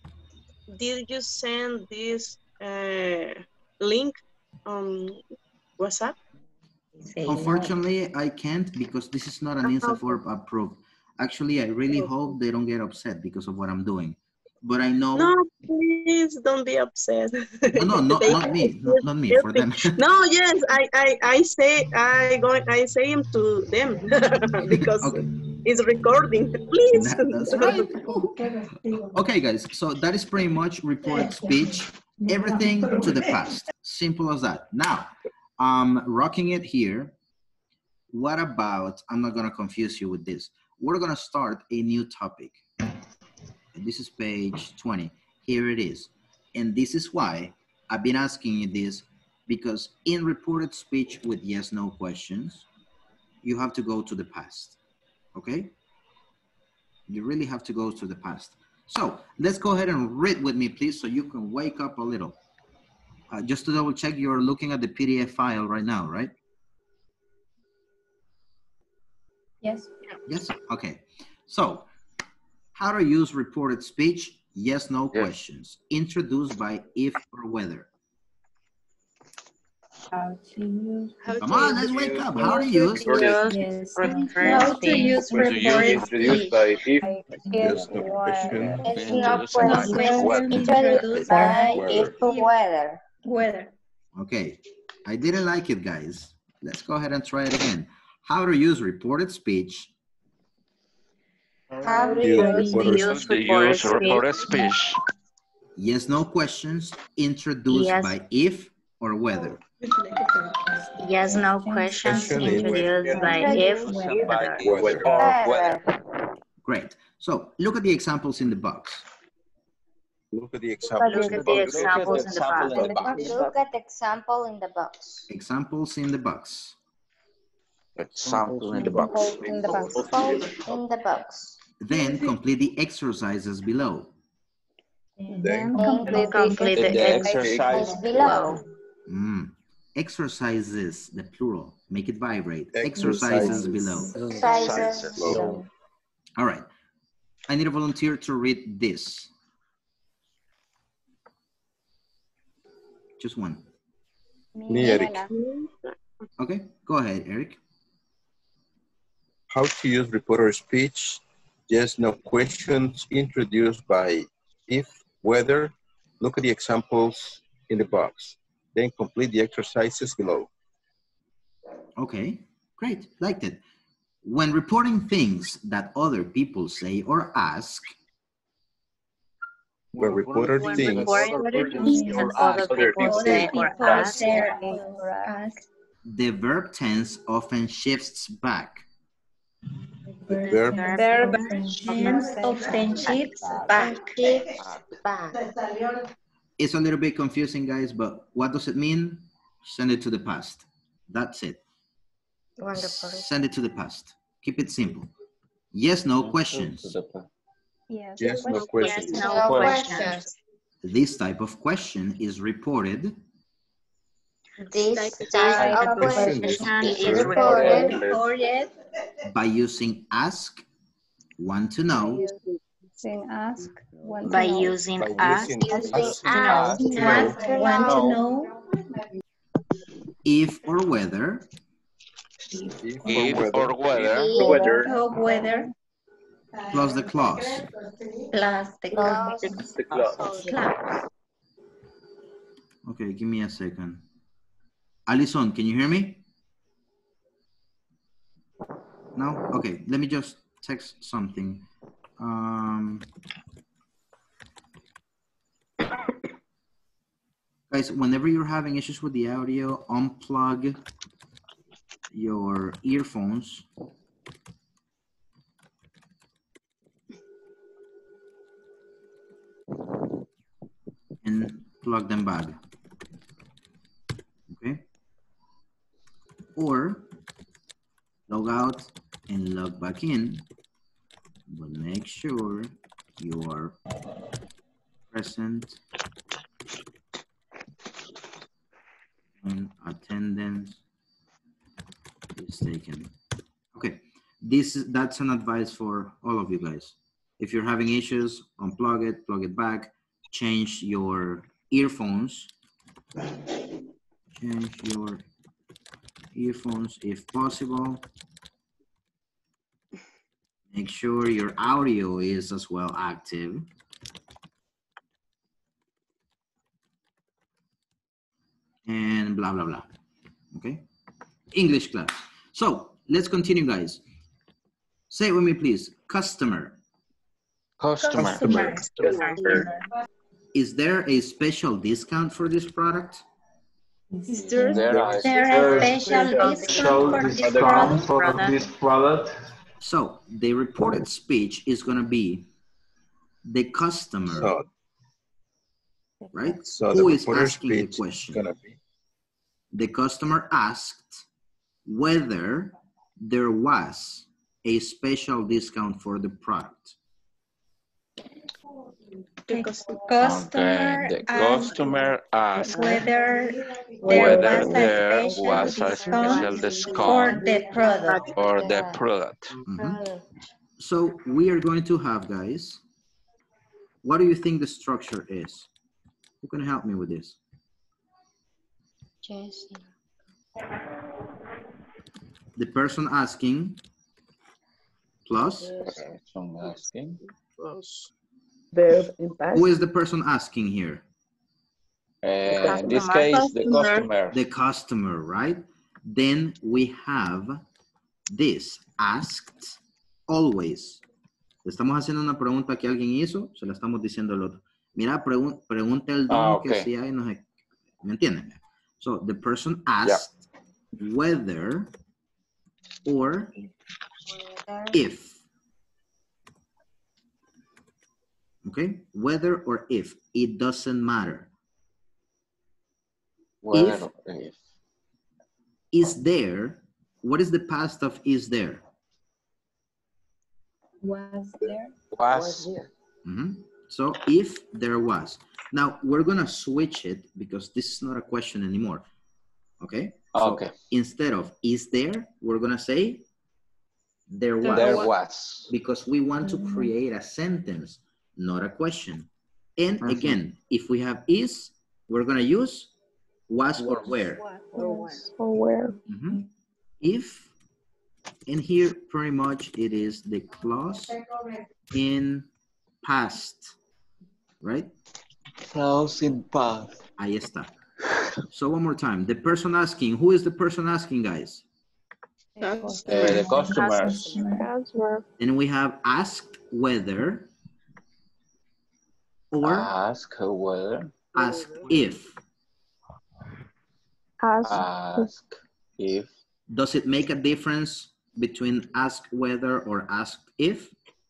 did you send this uh, link on WhatsApp? Unfortunately, I can't because this is not an INSAFORP approved. Actually, I really hope they don't get upset because of what I'm doing. But I know. No, please don't be upset. No, no, not, They not me, can not, not me, for them. No, yes, I, I, I say I going I say him to them because Okay. it's recording. Please. That- that's right. Okay, guys, so that is pretty much reported speech. Everything to the past. Simple as that. Now, um, rocking it here. What about, I'm not gonna confuse you with this. We're gonna start a new topic. And this is page twenty. Here it is. And this is why I've been asking you this, because in reported speech with yes, no questions, you have to go to the past, okay? You really have to go to the past. So let's go ahead and read with me, please, so you can wake up a little. Uh, just to double check, you're looking at the P D F file right now, right? Yes. Yes? Okay. So, how to use reported speech? Yes, no Yes. questions. Introduced by if or whether. How to use. Come on, let's wake up. How to use? Yes. How to use reported Introduced by if. Yes, no question. It's Introduced no by question weather. introduced by Weather. if weather. weather. Okay. I didn't like it, guys. Let's go ahead and try it again. How to use reported speech? How to Use use reported Use the use reported speech. Yes, no questions. Introduced Yes. by if or whether. yes, no questions Question is- introduced by if weather. Weather. Weather. Great. So look at the examples in the box. Look at the example. Look at the examples in the box. Look at the example in the box. Examples in the box. Example in the box. In the box. Examples in the box. Then complete the exercises below. Then Complete, complete the exercise below. Mm. Exercises, the plural. Make it vibrate. Exercises. Exercises below. Exercises below. All right. I need a volunteer to read this. Just one. Me, Eric. Okay, go ahead, Eric. How to use reporter speech? Yes, no questions. Introduced by if, whether. Look at the examples in the box. Then complete the exercises below. Okay, great, liked it. When reporting things that other people say or ask, When reporter When thinks, reported things that other people say or ask, the verb tense often shifts back. the verb verb often shifts back. back. It's a little bit confusing, guys, but what does it mean? Send it to the past. That's it. Wonderful. Send it to the past. Keep it simple. Yes, no questions. Yes. yes, no Yes, questions. no questions. This type of question is reported This type of question is reported by using ask, want to know, Using ask. Want by to know. using By ask, using ask, ask, to Want, know, want to know. if or whether, If, If or or whether, whether. Of weather. plus the clause. Plus the plus clause. clause. Okay, give me a second. Alison, can you hear me? No? Okay, let me just text something. Um, guys, whenever you're having issues with the audio, unplug your earphones. And plug them back. Okay? Or log out and log back in, but make sure you are present when attendance is taken. Okay, this is that's an advice for all of you guys. If you're having issues, unplug it, plug it back, change your earphones, change your earphones if possible. Make sure your audio is as well active. And blah, blah, blah. Okay? English class. So let's continue, guys. Say it with me, please. Customer. Customer. Customer. Is there a special discount for this product? Is there, There are is there a special special discount for discount this for product? for this product. So the reported speech is going to be the customer, so, right? so Who the is reporter asking the speech question? is gonna be The customer asked whether there was a special discount for the product. The customer Okay, the asked customer asked whether there whether was a there special was a special discount for discount the product. for the product. Mhm. So we are going to have, guys, what do you think the structure is? Who can help me with this? Jesse. The person asking plus Person asking plus. Verb in past. who is the person asking here? Uh, in this case, the customer. The customer, right? Then we have this, asked always. Le estamos haciendo una pregunta que alguien hizo, se la estamos diciendo al otro. Mira, pregun pregunta el don Ah, okay. que si hay, no sé. ¿Me entienden? So the person asked yeah. whether or if. Okay? Whether or if. It doesn't matter. Whether If, or if. Is there, what is the past of is there? Was there? Was. Mm-hmm. So if there was. Now we're gonna switch it because this is not a question anymore. Okay? So Okay. instead of is there, we're gonna say there was. There was. Because we want to create a sentence, not a question. And mm-hmm. again, if we have is, we're gonna use was or where. Or where. Mm-hmm. If, and here pretty much it is the clause in past, right? Clause in past. Ahí está. So one more time, the person asking, who is the person asking, guys? Uh, the customer. Customer. And we have asked whether or ask whether. Ask if. Ask. Ask if. Does it make a difference between ask whether or ask if?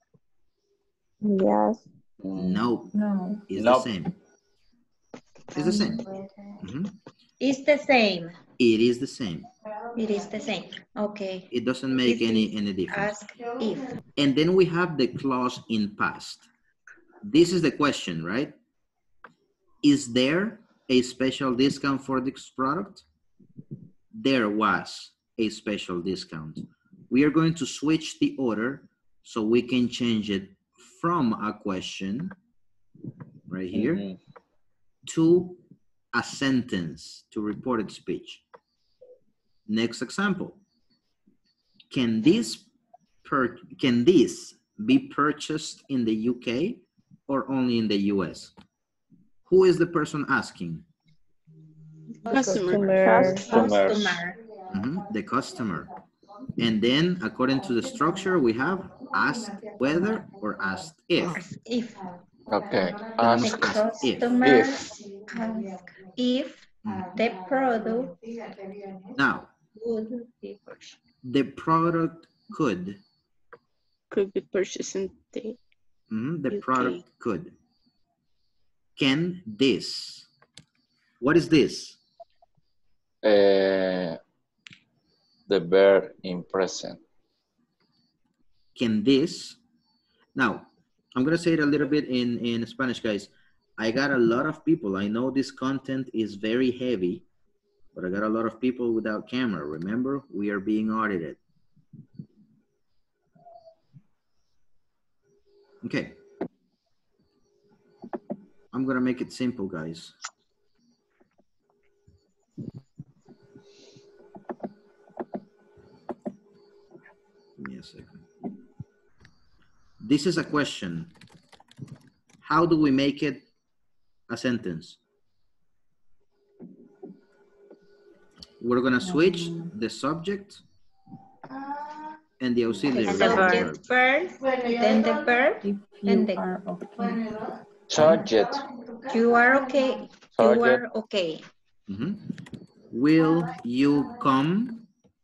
Yes. No. No. It's nope. the same. It's the same. Mm-hmm. It's the same. It is the same. It is the same. Okay. It doesn't make It's any, any difference. Ask if. And then we have the clause in past. This is the question, right? Is there a special discount for this product? There was a special discount. We are going to switch the order so we can change it from a question right here mm-hmm. to a sentence, to reported speech. Next example. Can this per can this be purchased in the U K or only in the U S? Who is the person asking? Customer. Customer. Customer. Mm-hmm. The customer. And then according to the structure, we have asked whether or asked if. If. Okay. Ask the customer if. Ask if mm-hmm. the product now would be purchased. The product could could be purchased in the mm-hmm. the U K. product could. Can this? What is this? Uh, the verb in present. Can this? Now, I'm gonna say it a little bit in, in Spanish, guys. I got a lot of people. I know this content is very heavy, but I got a lot of people without camera. Remember, we are being audited. Okay. I'm gonna make it simple, guys. Give me a second. This is a question. How do we make it a sentence? We're gonna switch the subject and the auxiliary the subject verb. First, then the verb, and the okay. Subject. You are okay. Subject. You are okay. Mm-hmm. Will you come?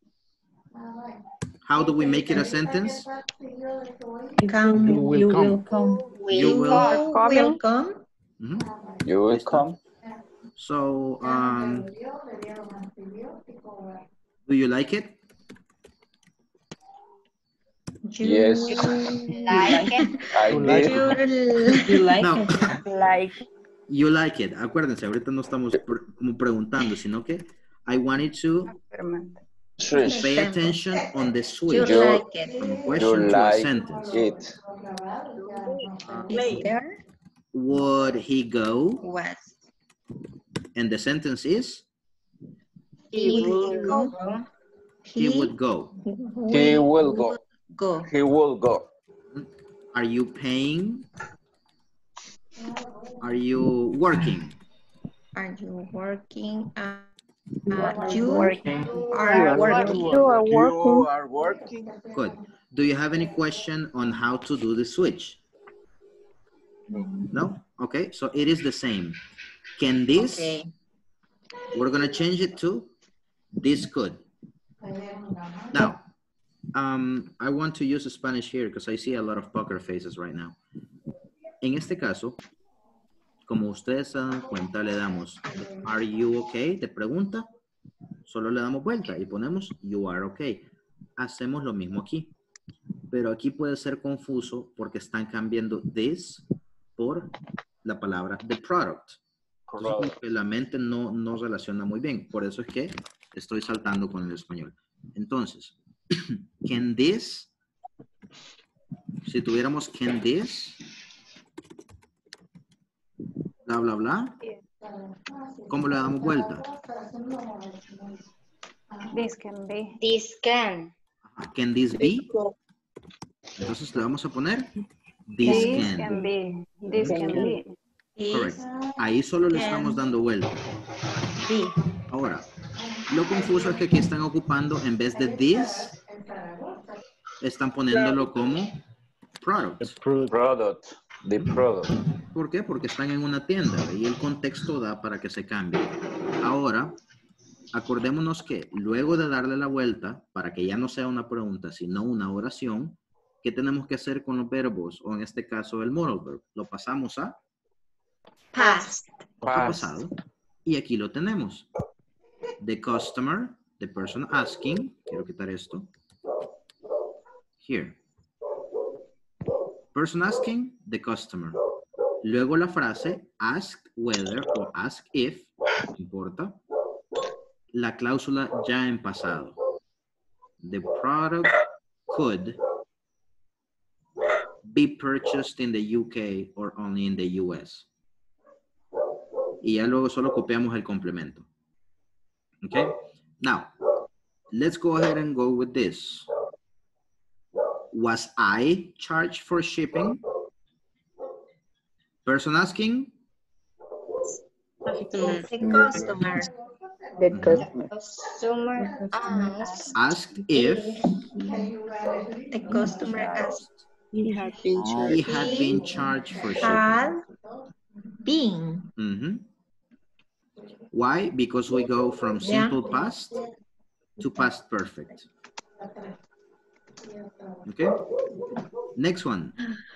How do we make it a sentence? Come. You will, you come. will come. You will, will come. Mm-hmm. You will come. So, um, do you like it? Yes. Like it? I You like did. You like No. it? Like, You like it. Acuérdense, ahorita no estamos pre- como preguntando, sino que I wanted to Switch. pay attention on the switch You, like it. from a you question to a like sentence. it. Is there? Would he go? Was. And the sentence is He will go. he would go. He will go. Go. He will go. Are you paying? Are you working? Are you working? Uh, uh, you Working. are working. you are You working. are working. Good. Do you have any question on how to do the switch? No? Okay, so it is the same. Can this, Okay. we're gonna change it to this could. Now, um, I want to use Spanish here because I see a lot of poker faces right now. En este caso, como ustedes se dan cuenta, le damos are you okay? De pregunta, solo le damos vuelta y ponemos you are okay. Hacemos lo mismo aquí, pero aquí puede ser confuso porque están cambiando this por la palabra the product. Entonces, como que la mente no, no relaciona muy bien, por eso es que estoy saltando con el español. Entonces, can this, si tuviéramos can this, bla, bla, bla, ¿cómo le damos vuelta? This can be. This can. Can this be? Entonces le vamos a poner this This can. can be. This can be. Correcto. Ahí solo le can estamos dando vuelta. be. Ahora, lo confuso es que aquí están ocupando, en vez de this, están poniéndolo como product. Product. The product. ¿Por qué? Porque están en una tienda y el contexto da para que se cambie. Ahora, acordémonos que luego de darle la vuelta, para que ya no sea una pregunta, sino una oración, ¿qué tenemos que hacer con los verbos? O en este caso, el modal verb. Lo pasamos a Past. a pasado. Y aquí lo tenemos. The customer, the person asking. Quiero quitar esto. Here. Person asking, the customer. Luego la frase ask whether o ask if, no importa. La cláusula ya en pasado. The product could be purchased in the U K or only in the U S. Y ya luego solo copiamos el complemento. Okay? Now, let's go ahead and go with this. Was I charged for shipping? Person asking? The customer. The customer. Customer asks. Asked if The customer asked. He had been he had been charged for shipping. Had been. Mhm. Why? Because we go from simple past to past perfect. Okay. Next one.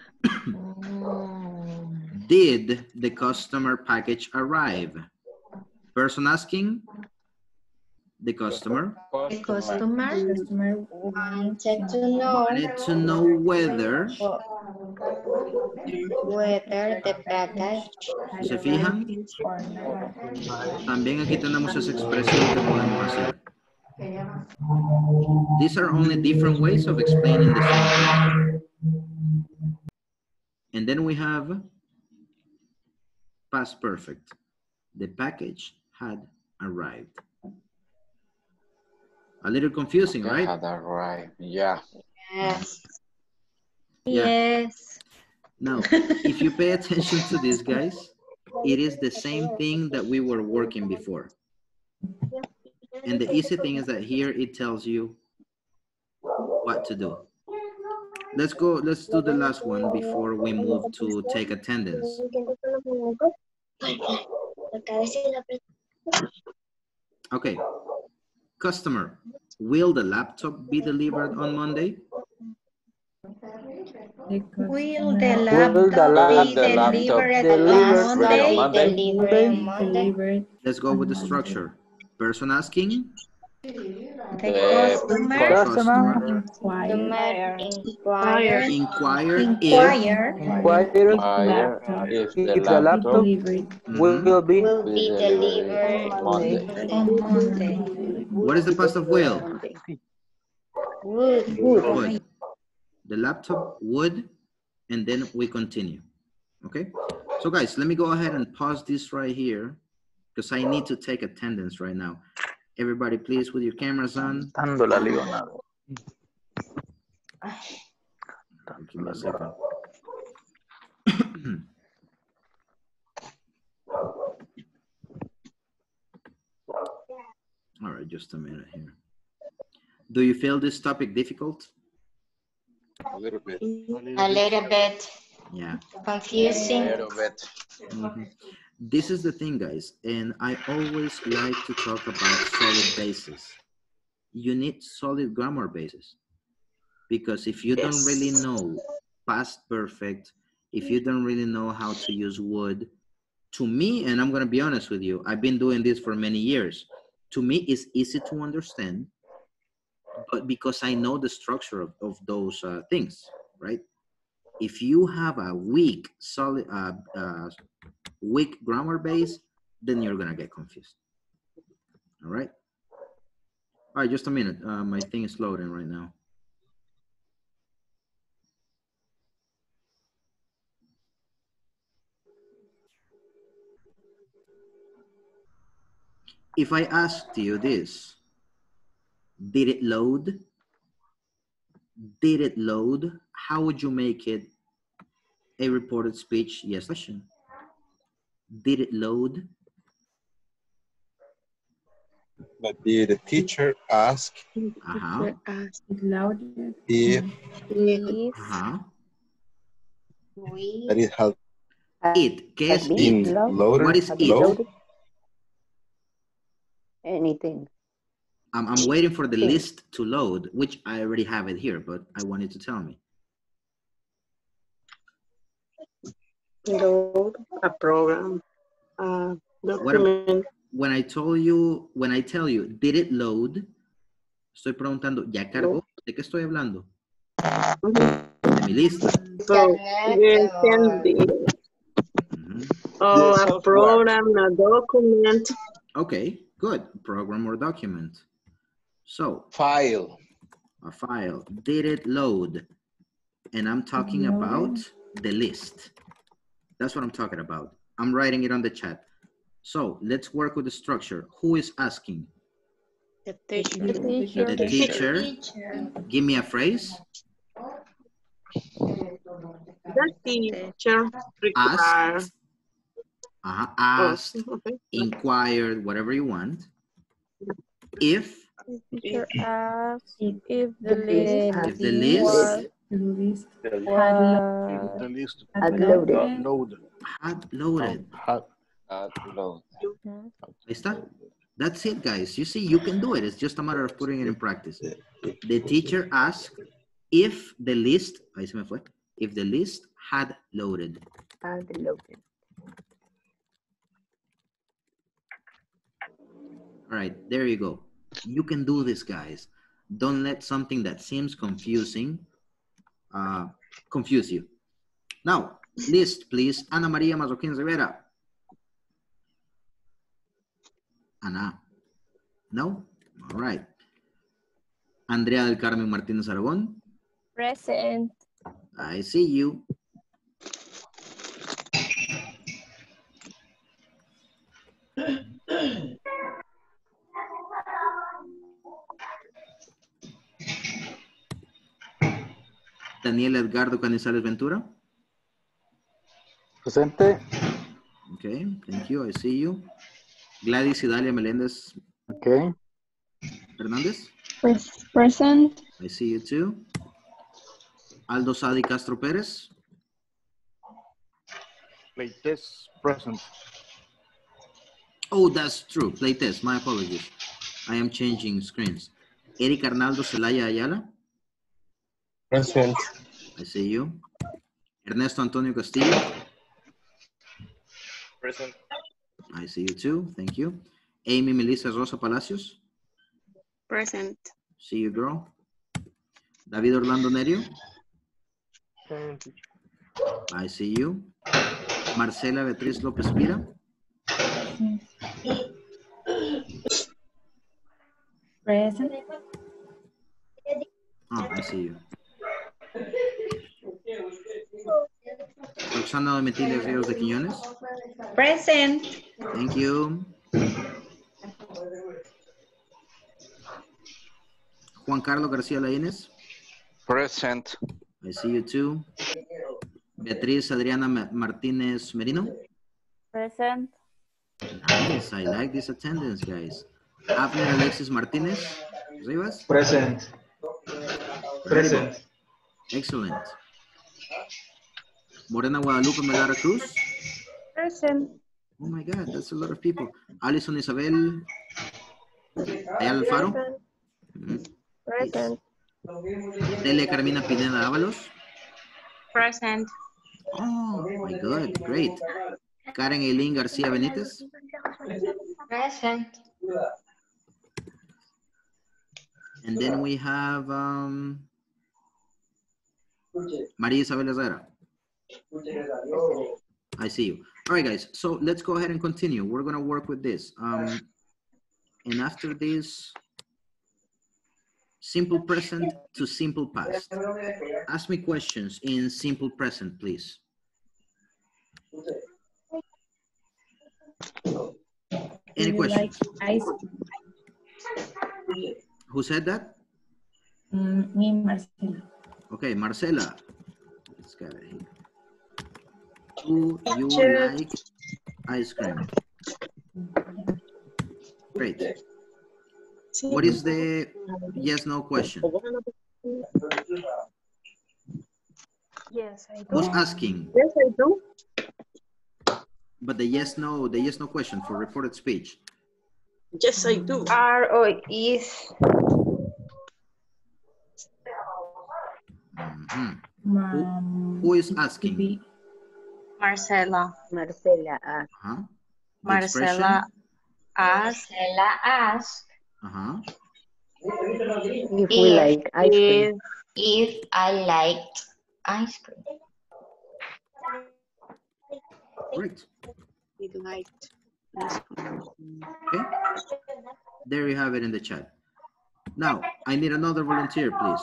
Did the customer package arrive? Person asking? The customer. The customer. Customer Wanted to know Wanted to know whether. whether the package ¿Se fijan? También aquí tenemos esa expresión que podemos hacer. These are only different ways of explaining the same. And then we have past perfect. The package had arrived. A little confusing, right? Had arrived. Yeah. Yes. Yeah. Yes. Now, if you pay attention to this, guys, it is the same thing that we were working before. And the easy thing is that here it tells you what to do. Let's go, let's do the last one before we move to take attendance. Okay. Customer, will the laptop be delivered on Monday? Will the Will the laptop lap- be the laptop delivered delivered on on Monday? Monday? Delivery on Monday. Let's go with the structure. Person asking, The The customer, customer Inquire. inquire, Inquire if inquire Inquire fire if if the the laptop laptop Mhm. will be Will will be be delivered delivered on Monday. on Monday. What is the past of will? would. Would. The laptop would, and then we continue. Okay? So guys, let me go ahead and pause this right here because I need to take attendance right now. Everybody, please, with your cameras on. Dando la Leonardo. Give me a second. All right, just a minute here. Do you feel this topic difficult? A little bit. A little bit Yeah. confusing. A little bit. Mhm. This is the thing, guys, and I always like to talk about solid bases. You need solid grammar bases because if you don't really know past perfect, if you don't really know how to use would, to me, and I'm going to be honest with you, I've been doing this for many years. To me, it's easy to understand, but because I know the structure of, of those uh, things, right? If you have a weak, solid, uh, uh, weak grammar base, then you're gonna get confused. All right. All right, just a minute. Uh, my thing is loading right now. If I asked you this, did it load? Did it load? How would you make it a reported speech yes question? Did it load? But did the teacher ask Uh-huh. Loaded. if Uh-huh. We that it had It. ¿Qué es been it? loaded? What is it? Load? Anything. I'm, I'm waiting for the Thing. list to load, which I already have it here, but I wanted to tell me. Load a program. Uh, What am- document. when I told you, when I tell you, did it load? Estoy preguntando, ¿ya cargó? ¿De qué estoy hablando? De mi lista. So, you can be oh, a program, a document. Okay, good. Program or document. So, File. a file. Did it load? And I'm talking Loaded. about the list. That's what I'm talking about. I'm writing it on the chat. So let's work with the structure. Who is asking? The teacher. The teacher. The teacher. Give me a phrase. The teacher require. Asked. Uh, asked, Oh, okay. inquired, whatever you want. If, Teacher asked If if the list if the list was, the list The was the list had loaded. got loaded. had loaded. Had Upload. Ahí está. That's it, guys. You see, you can do it. It's just a matter of putting it in practice. The teacher asked if the list, ahí se me fue, if the list had loaded. Had loaded. All right, there you go. You can do this, guys. Don't let something that seems confusing uh, confuse you. Now, list, please. Ana María Mazoquín Rivera. Ana. No? All right. Andrea del Carmen Martínez Aragón. present. I see you. Daniel Edgardo Canizales Ventura. Presente. Okay, thank you. I see you. Gladys Idalia Melendez Okay. Hernández. Pres- present. I see you too. Aldo Sadi Castro Pérez. Playtest present. Oh, that's true. Playtest. My apologies. I am changing screens. Eric Arnaldo Celaya Ayala. Present. I see you. Ernesto Antonio Castillo. Present. I see you too. Thank you. Amy Melissa Rosa Palacios. Present. See you, girl. David Orlando Nerio. Present, teacher. I see you. Marcela Beatriz López Pira. Present. Oh, I see you. Roxana Domitila Ríos de Quiñones. Present. Thank you. Juan Carlos García Laínez. Present. I see you too. Beatriz Adriana Ma- Martínez Merino. Present. Nice, I like this attendance, guys. Abner Alexis Martínez Rivas. Present. Present. Excellent. Morena Guadalupe Melara Cruz. Present. Oh my God, that's a lot of people. Alison Isabel Ayala Alfaro. Mhm. Present. Delia Carmina Pineda Ábalos. Present. Oh my God, great. Karen Eileen García Benítez. Present. And then we have um, María Isabel Herrera. I see you. All right, guys. So let's go ahead and continue. We're going to work with this. Um, and after this, simple present to simple past. Ask me questions in simple present, please. Any questions? Like ice Who said that? mm, me, Marcela. Okay, Marcela. Let's get it here. Do you Teacher. like ice cream? Great. What is the yes, no question? Yes, I do. Who's asking? Yes, I do. But the yes, no, the yes, no question for reported speech. Yes, I do. Are or is. Mhm. Um, Who is asking? be- Marcela. Marcela. Uh, Uh-huh. The Marcela asked Marcela asked Uh-huh. if we like ice cream. if, if I liked ice cream. Great. it liked. Okay. There you have it in the chat. Now, I need another volunteer, please.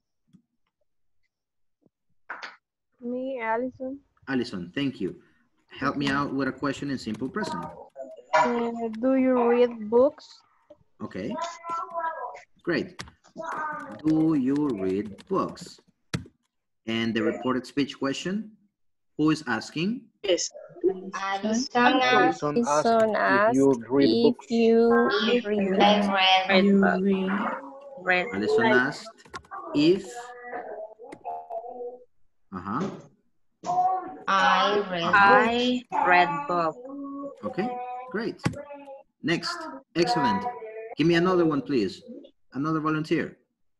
Me, Allison. Alison, thank you. Help me out with a question in simple present. Uh, do you read books? Okay. Great. Do you read books? And the reported speech question, who is asking? Yes. Alison asked Alison His asked son if asked you read if books. you if read I books. read you books. read. Red. Alison asked if, uh-huh, I read books. I read book. okay, great. Next, excellent. Give me another one, please. Another volunteer.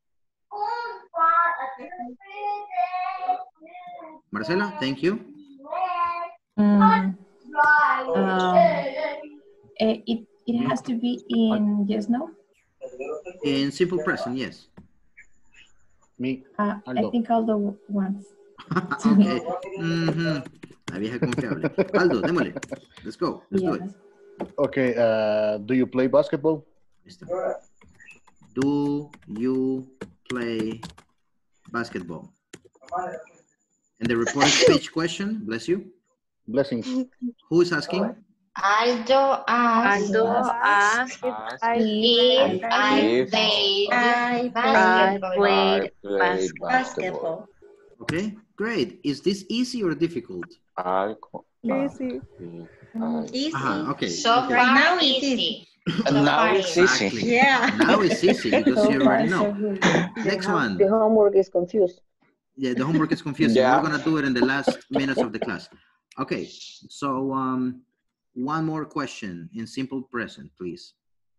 Marcela, thank you. Mm, um, eh, it, it has to be in yes, no? In simple present, yes. Me, Uh, I Aldo. think Aldo wants. Okay. Mm-hmm. La vieja confiable. Aldo, démosle. Let's go. Let's do it. Yes. Okay, uh, do you play basketball? Listo. Do you play basketball? And the reported speech question, bless you. Blessings. Who is asking? Aldo asked Aldo asked Ask if I if played I basketball. played I play basketball. Okay, great. Is this easy or difficult? I co- Easy. I- Easy. Uh-huh, okay. So okay. far now it's easy. And So now far it's easy. easy. Yeah. Now it's easy because So you far, already so know. good. Next the, hom- one. the homework is confused. Yeah, the homework is confusing. Yeah. We're gonna do it in the last minutes of the class. Okay, so um, one more question in simple present, please.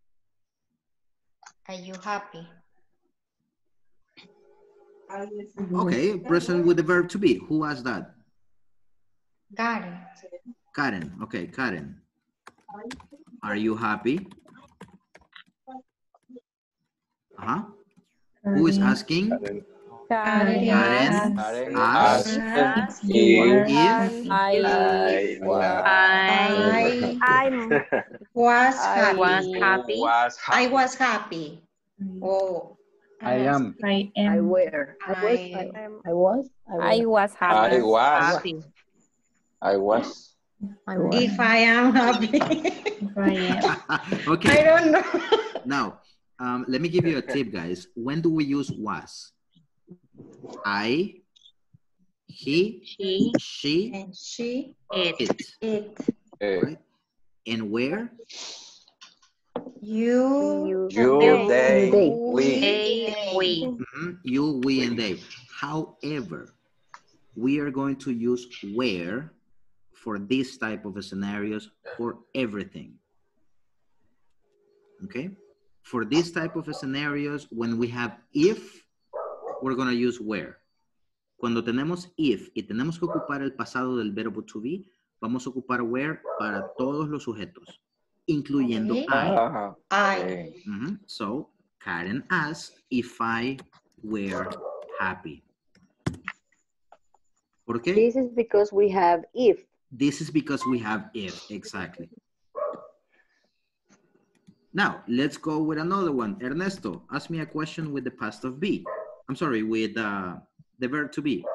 Are you happy? Okay, present with the verb to be. Who asked that? Karen. Karen. Okay, Karen. Are you happy? Uh-huh. Who is asking? Karen. Karen Karen asked asked if if I I was. I I'm. was I happy. was I was happy. Oh. I am. I I am. were. I was. I, I am. I was. I were. was I happy. was. happy. I was. I was. If I am happy. If I am. Okay. I don't know. Now, um, let me give you a tip, guys. When do we use was? I, he, She, she, and she, it. it. Eh, Right? And where? You, You, they, they, we. they, we. Mhm. You, we, and they. However, we are going to use where for this type of scenarios for everything. Okay? For this type of scenarios, when we have if, we're going to use where. Cuando tenemos if y tenemos que ocupar el pasado del verbo to be, vamos a ocupar where para todos los sujetos, incluyendo Okay. I. Ah, I. okay. Mhm. So, Karen asked if I were happy. ¿Por qué? This is because we have if. This is because we have if, exactly. Now, let's go with another one. Ernesto, ask me a question with the past of be. I'm sorry, with uh, the verb to be.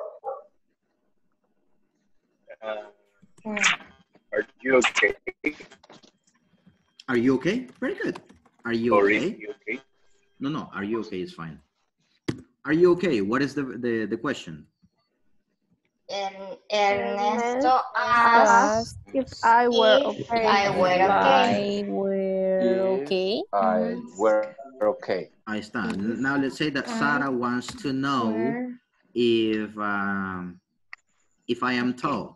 Uh, are you okay? Are you okay? Very good. Are you Or okay? is you okay? No, no, are you okay is fine. Are you okay? What is the, the, the question? And Ernesto asked if I were if okay. I were If okay. I were If okay. I were okay. I stand. Now let's say that Sarah wants to know Where? if um, if I am tall.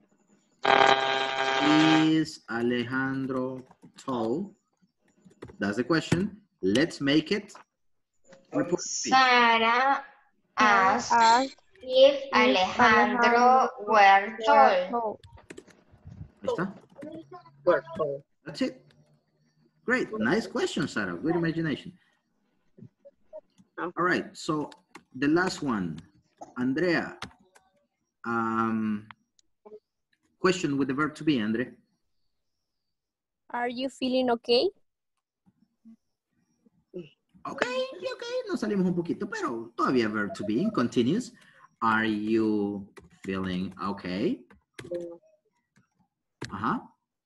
Is Alejandro tall? That's the question. Let's make it. Report speech. Sarah asked Asked if Alejandro were tall. tall. Ahí está. That's it. Great. Nice question, Sarah. Good imagination. All right. So the last one, Andrea. Um, question with the verb to be, Andrea. Are you feeling okay? Okay, okay, nos salimos un poquito, pero todavía verb to be, continues. Are you feeling okay? Uh-huh.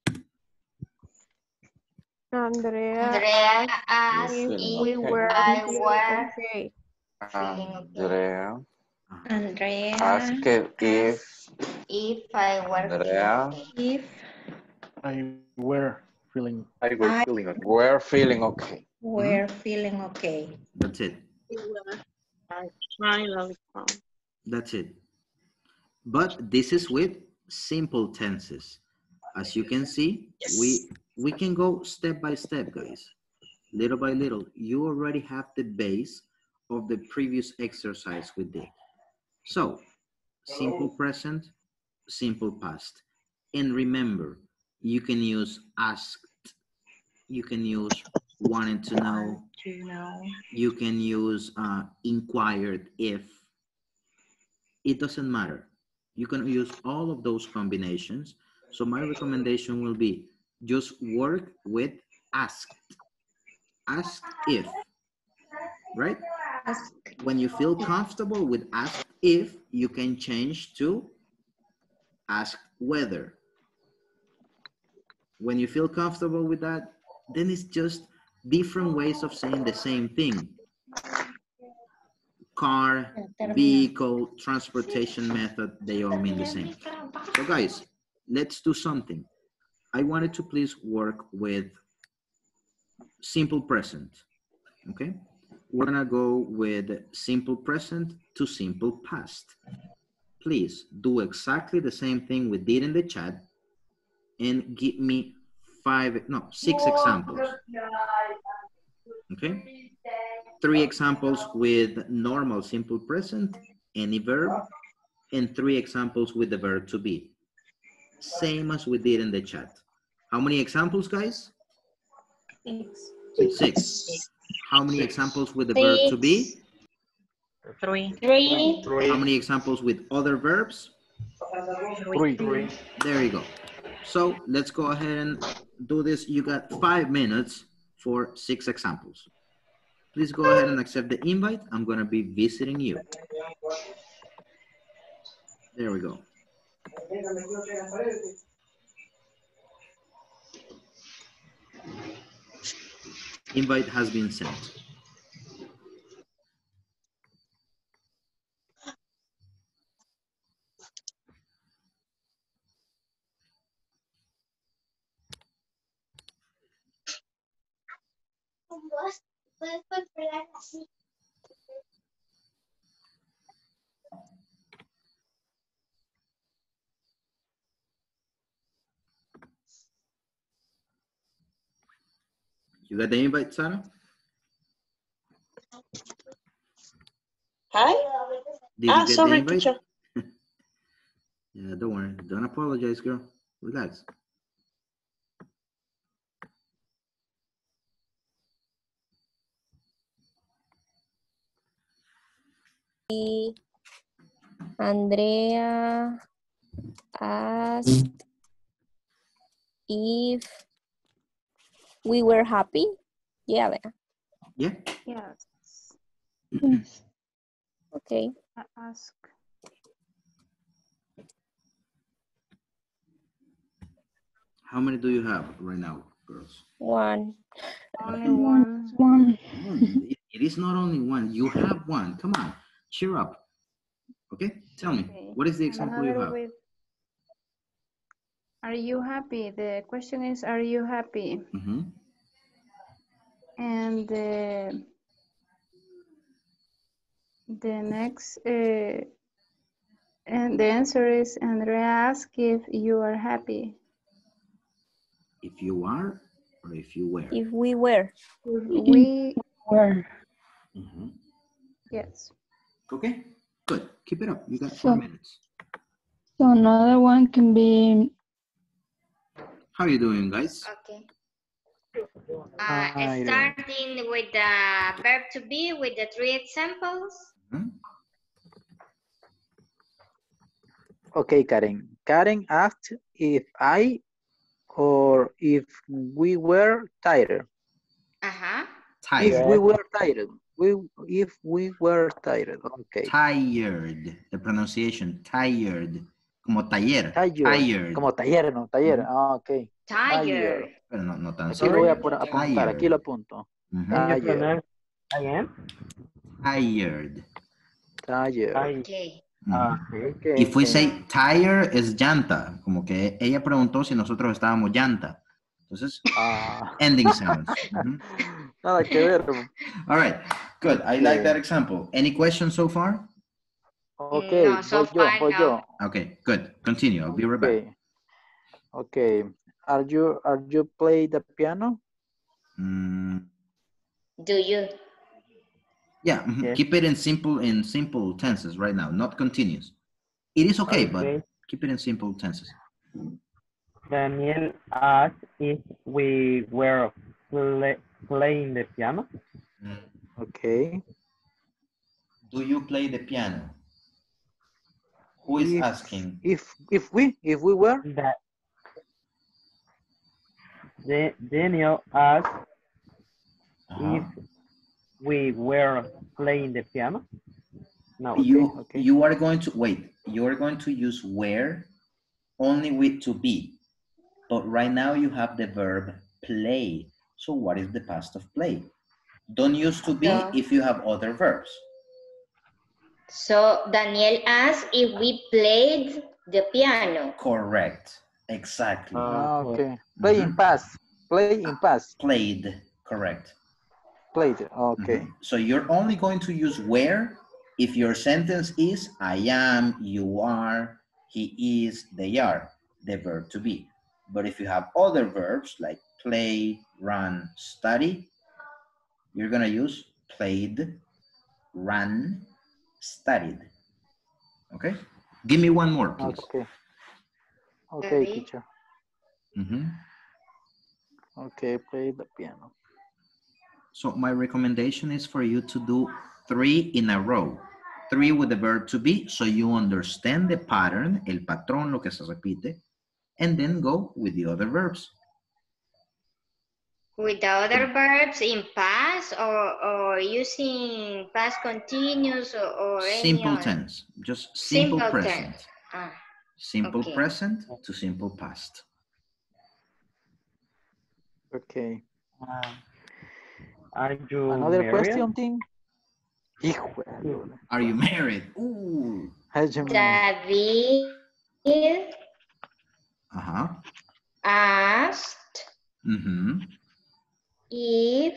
Andrea, Andrea asked if feeling we okay? were I feeling were okay. Andrea Andrea. asked if if I were Andrea feeling okay. If I were feeling. I were I feeling okay. were feeling okay. were feeling okay. That's it. I finally found. That's it. But this is with simple tenses. As you can see, Yes. we we can go step by step, guys. Little by little. You already have the base of the previous exercise we did. So, simple present, simple past. And remember, you can use asked, you can use wanted to know, To know. you can use uh, inquired if. It doesn't matter. You can use all of those combinations. So my recommendation will be just work with asked. Ask if, right? Ask. When you feel comfortable with ask if, you can change to ask whether. When you feel comfortable with that, then it's just different ways of saying the same thing. Car, vehicle, transportation method, they all mean the same. So guys, let's do something. I wanted to please work with simple present, okay? We're gonna go with simple present to simple past. Please do exactly the same thing we did in the chat and give me five, no, six examples, okay? Three examples with normal simple present, any verb, and three examples with the verb to be. Same as we did in the chat. How many examples, guys? Six. Six. How many examples with the verb to be? Three. Three. How many examples with other verbs? Three. Three. There you go. So let's go ahead and do this. You got five minutes for six examples. Please go ahead and accept the invite. I'm going to be visiting you. There we go. Invite has been sent. You got the invite, Sarah? Hi. Did ah, you get sorry, the invite? teacher. Yeah, don't worry. Don't apologize, girl. Relax. Andrea asked if we were happy. Yeah. Lea. Yeah. Yes. Yes. Okay. I ask. How many do you have right now, girls? One. Only one. One. One. It, it is not only one. You have one. Come on. Cheer up. Okay? Tell me. Okay. What is the example you Another have? with, are you happy? The question is, are you happy? Mm-hmm. And the, the next, uh, and the answer is, Andrea asked if you are happy. If you are or if you were? If we were. If we were. Mm-hmm. Yes. Okay, good. Keep it up. You got four So- minutes. So another one can be, How are you doing, guys? Okay. Uh, Hi. starting with the verb to be with the three examples. Hmm? Okay, Karen. Karen asked if I or if we were tired. Uh-huh. If Tired. we were tired. We, if we were tired. Okay. Tired. The pronunciation. Tired. Como taller. Tired. Tired. Como taller, no, taller. Ujú. Ah, ok. Tired. Pero no, no tan Aquí lo voy a solo. pon- apuntar, aquí lo apunto. Ujú. Can you Tired. pronounce again? Tired. Tired. Okay. Ah, Okay. If we say tire es llanta, como que ella preguntó si nosotros estábamos llanta. Entonces, Ah. ending sounds. Ujú. Nada que ver. All right, good. I like that example. Any questions so far? Okay, No, so voy yo, far, voy no. yo. Okay, good. Continue. I'll be right back. Okay. Okay. Are you are you play the piano? Mm, Do you? yeah, mhm. Yes. Keep it in simple in simple tenses right now, not continuous. It is okay, but Okay. keep it in simple tenses. Daniel asked if we were play, playing the piano. Okay. Do you play the piano? Who is If- asking? If if we if we were That Da- Daniel asked Uh-huh. if we were playing the piano. No. You okay. you are going to wait. You are going to use where only with to be, but right now you have the verb play. So what is the past of play? Don't use to be No. if you have other verbs. So Daniel asked if we played the piano. Correct. Exactly. Ah, Uh, okay. Play in Mhm. past. Play in past. Played. Correct. Played. Okay. Mhm. So you're only going to use where if your sentence is I am, you are, he is, they are, the verb to be. But if you have other verbs like play, run, study, you're gonna use played, ran, studied. Okay? Give me one more, please. Okay. Okay, Ready? teacher. Mhm. Okay, play the piano. So my recommendation is for you to do three in a row. Three with the verb to be, so you understand the pattern, el patrón, lo que se repite, and then go with the other verbs. With the other verbs in past or, or using past continuous or, or Simple any other? tense, just simple, Simple present. tense. Ah, Simple okay. present to simple past. Okay. Uh, are you Another married? question, team? Hijo. Are you married? Ooh. Are you married? David Uh-huh. asked Mm-hmm. if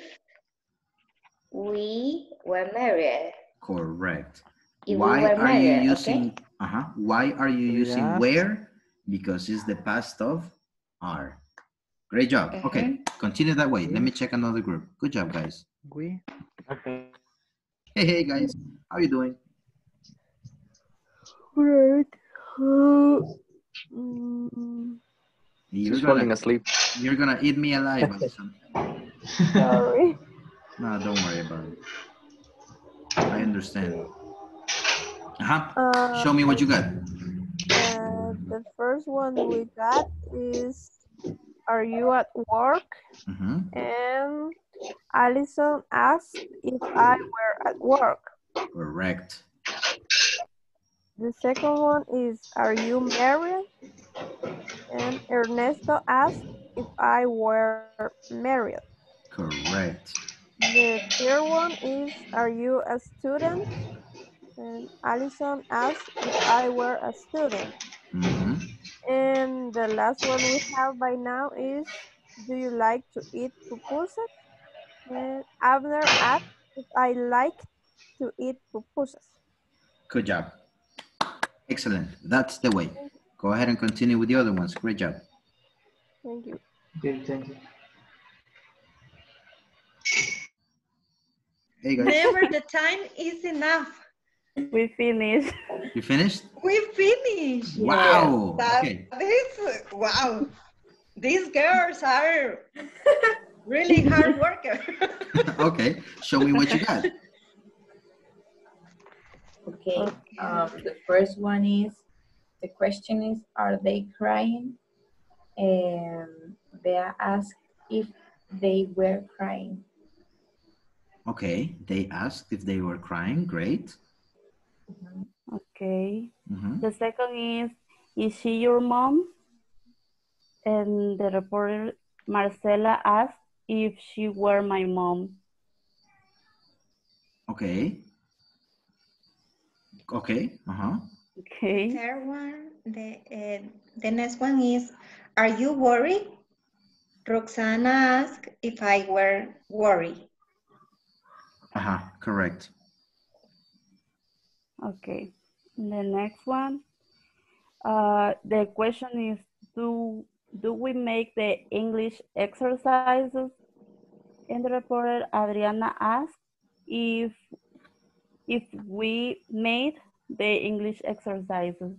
we were married. Correct. If Why we were are married, you using, okay? uh-huh. Why are you We using asked. where? Because it's the past of are. Great job. Mm-hmm. Okay, continue that way. Let me check another group. Good job, guys. We. Okay. Hey, hey, guys. How you doing? Great. Uh, mm, You're Just gonna, falling asleep. you're gonna eat me alive, Alison. sorry. No, don't worry about it. I understand. Uh-huh. Uh, Show me what you got. uh, the first one we got is, are you at work? Mm-hmm. And Allison asked if I were at work. Correct. The second one is, are you married? And Ernesto asked if I were married. Correct. The third one is, are you a student? And Allison asked if I were a student. Mm-hmm. And the last one we have by now is, do you like to eat pupusas? And Abner asked if I like to eat pupusas. Good job. Excellent. That's the way. Go ahead and continue with the other ones. Great job. Thank you. Okay, thank you. Hey, guys. Never the time is enough. We finished. You finished? We finished. Wow. That Okay. is, wow. These girls are really hard workers. Okay. Show me what you got. Okay, um, the first one is, the question is, are they crying? And Bea asked if they were crying. Okay. They asked if they were crying. Great. Okay. Mm-hmm. The second is, is she your mom? And the reporter, Marcela, asked if she were my mom. Okay. Okay. Uh-huh. Okay. Third one, the, uh, the next one is, are you worried? Roxana asked if I were worried. Uh-huh. Correct. Okay. The next one, uh, the question is, do, do we make the English exercises? And the reporter, Adriana, asked if, if we made the English exercises.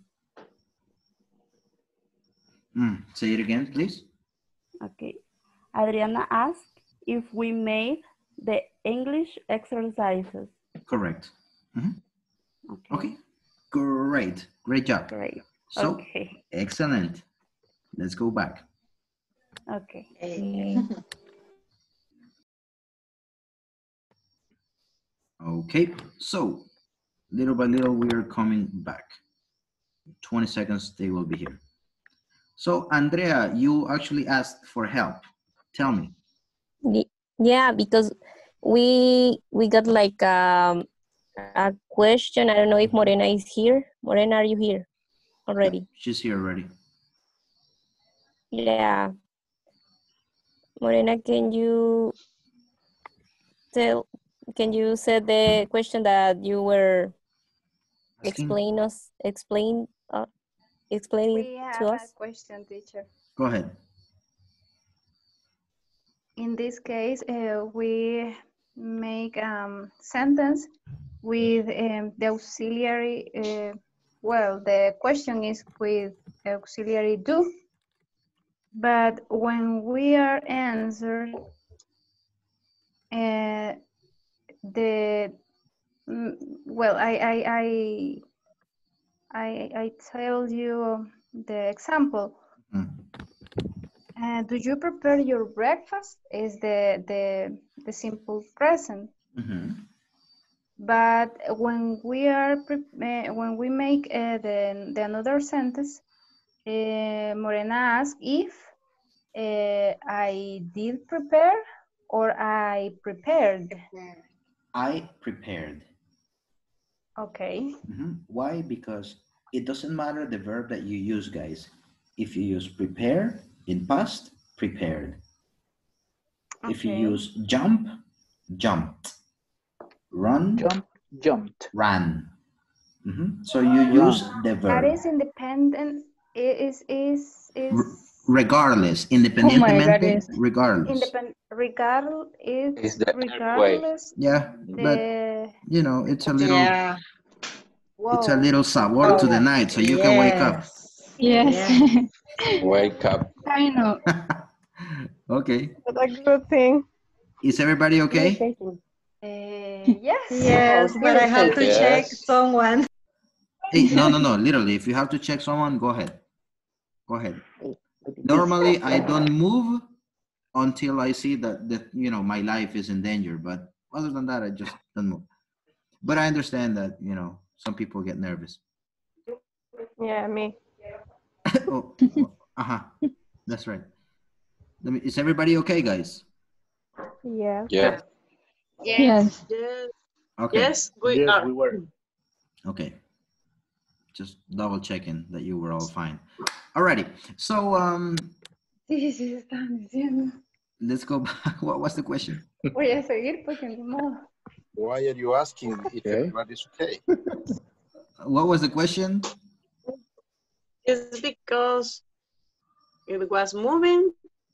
Mm. Say it again, please. Okay. Adriana asked if we made the English exercises. Correct. Mm-hmm. Okay. Okay. Great. Great job. Great. So, Okay. excellent. Let's go back. Okay. Okay. Okay. So, little by little, we are coming back. twenty seconds, they will be here. So, Andrea, you actually asked for help. Tell me. Yeah, because we we got like um, a question. I don't know if Morena is here. Morena, are you here already? She's here already. Yeah. Morena, can you tell, can you say the question that you were explain us, explain, uh, explain We it have to a us? question, teacher. Go ahead. In this case, uh, we make a um, sentence with um, the auxiliary, uh, well, the question is with auxiliary do, but when we are answered, uh, the mm, well, I I I I, I tell you the example. Mm. Uh, do you prepare your breakfast? Is the the the simple present. Mm-hmm. But when we are pre- uh, when we make uh, the the another sentence, uh, Morena asks if uh, I did prepare or I prepared. I prepared. Okay. Mm-hmm. Why? Because it doesn't matter the verb that you use, guys. If you use prepare in past, prepared. If you Okay. use jump, jumped. Run, Jump, jumped. ran. Mm-hmm. So you Run. use the That verb. is independent. Is is is. R- regardless, Oh my God! independientemente, Is regardless. independent. Regard is Is the way. regardless. Yeah, but The you know, it's a little, Yeah. it's a whoa. little sabor to the night, so you can wake up. Yes. Yeah. Wake up. I know. Okay. That's a good thing. Is everybody okay? Uh, yes. Yes, Oh, but I have to irritating. check Yes. someone. Hey, no, no, no. Literally, if you have to check someone, go ahead. Go ahead. Normally, I don't move until I see that, that you know, my life is in danger. But other than that, I just don't move. But I understand that, you know, some people get nervous. Yeah, me. Oh, uh-huh. That's right. Let me, is everybody okay, guys? Yeah. Yeah. Yes. Yes. Okay. Yes, we Yes, are. we were. Okay. Just double checking that you were all fine. Alrighty. So um Sí, sí, se estaban diciendo. let's go back. What was the question? Voy a seguir porque ni modo. Why are you asking if Okay. everybody's okay? What was the question? It's because it was moving.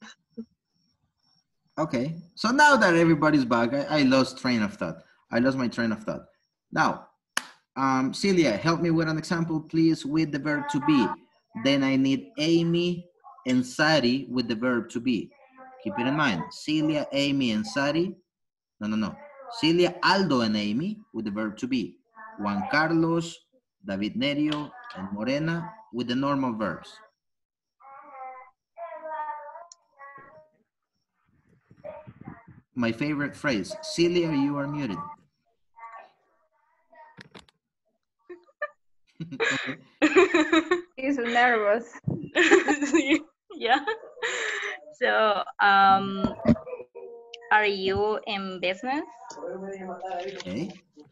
Okay. So now that everybody's back, I, I lost train of thought. I lost my train of thought. Now, um, Celia, help me with an example, please, with the verb to be. Then I need Amy and Sari with the verb to be. Keep it in mind. Celia, Amy, and Sari. No, no, no. Celia, Aldo, and Amy with the verb to be. Juan Carlos, David Nerio, and Morena with the normal verbs. My favorite phrase, Celia, you are muted. Okay. He's nervous. Yeah. So, um, are you in business? Okay.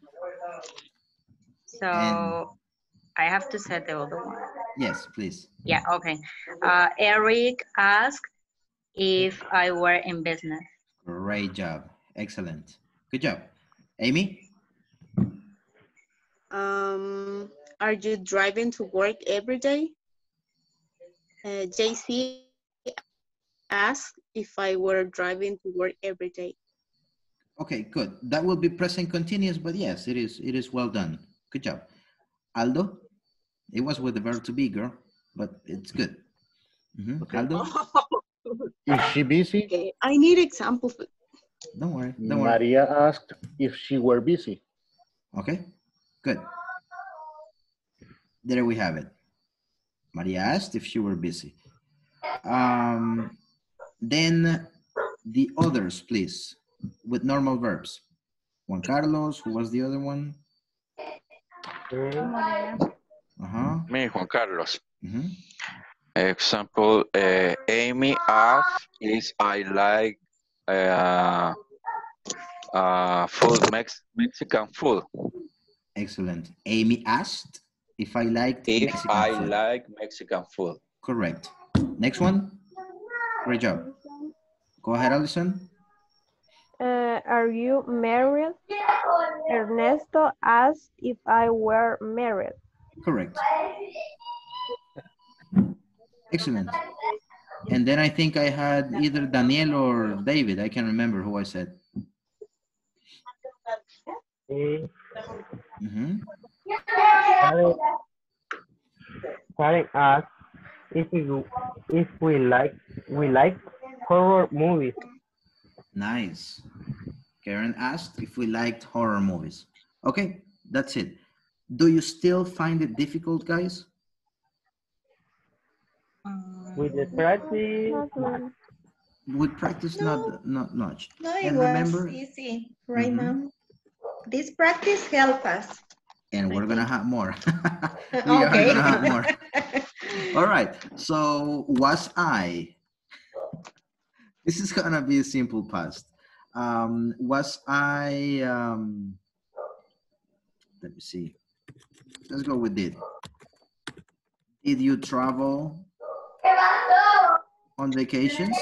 So, And I have to say the other one. yes, please. Yeah, okay. Uh, Eric asked if I were in business. Great job. Excellent. Good job. Amy? Um, are you driving to work every day? Uh, J C asked if I were driving to work every day. Okay, good. That will be present continuous, but yes, it is it is well done. Good job. Aldo? It was with the verb to be, girl, but it's good. Mm-hmm. Okay. Aldo? Is she busy? Okay, I need examples. Don't worry. Don't worry. Maria asked if she were busy. Okay, good. There we have it. Maria asked if she were busy. Um, then the others, please, with normal verbs. Juan Carlos, who was the other one? Uh-huh. Me, Juan Carlos. Mm-hmm. Example, uh, Amy asked if I like uh, uh, food, Mex Mexican food. Excellent. Amy asked if I liked If Mexican I food. like Mexican food. Correct. Next one. Great job. Go ahead, Alison. Uh, are you married? Ernesto asked if I were married. Correct. Excellent. And then I think I had either Daniel or David. I can't remember who I said. Mm-hmm. Karen, Karen asked if we if we like we like horror movies. Nice. Karen asked if we liked horror movies. Okay, that's it. Do you still find it difficult, guys? With the practice, With practice, not not much. No, it And was remember, easy right Mhm. now. This practice help us. and we're gonna have more. We Okay. are gonna have more. All right. So was I? This is gonna be a simple past. Um, was I? Um, let me see. Let's go with did. Did you travel on vacations?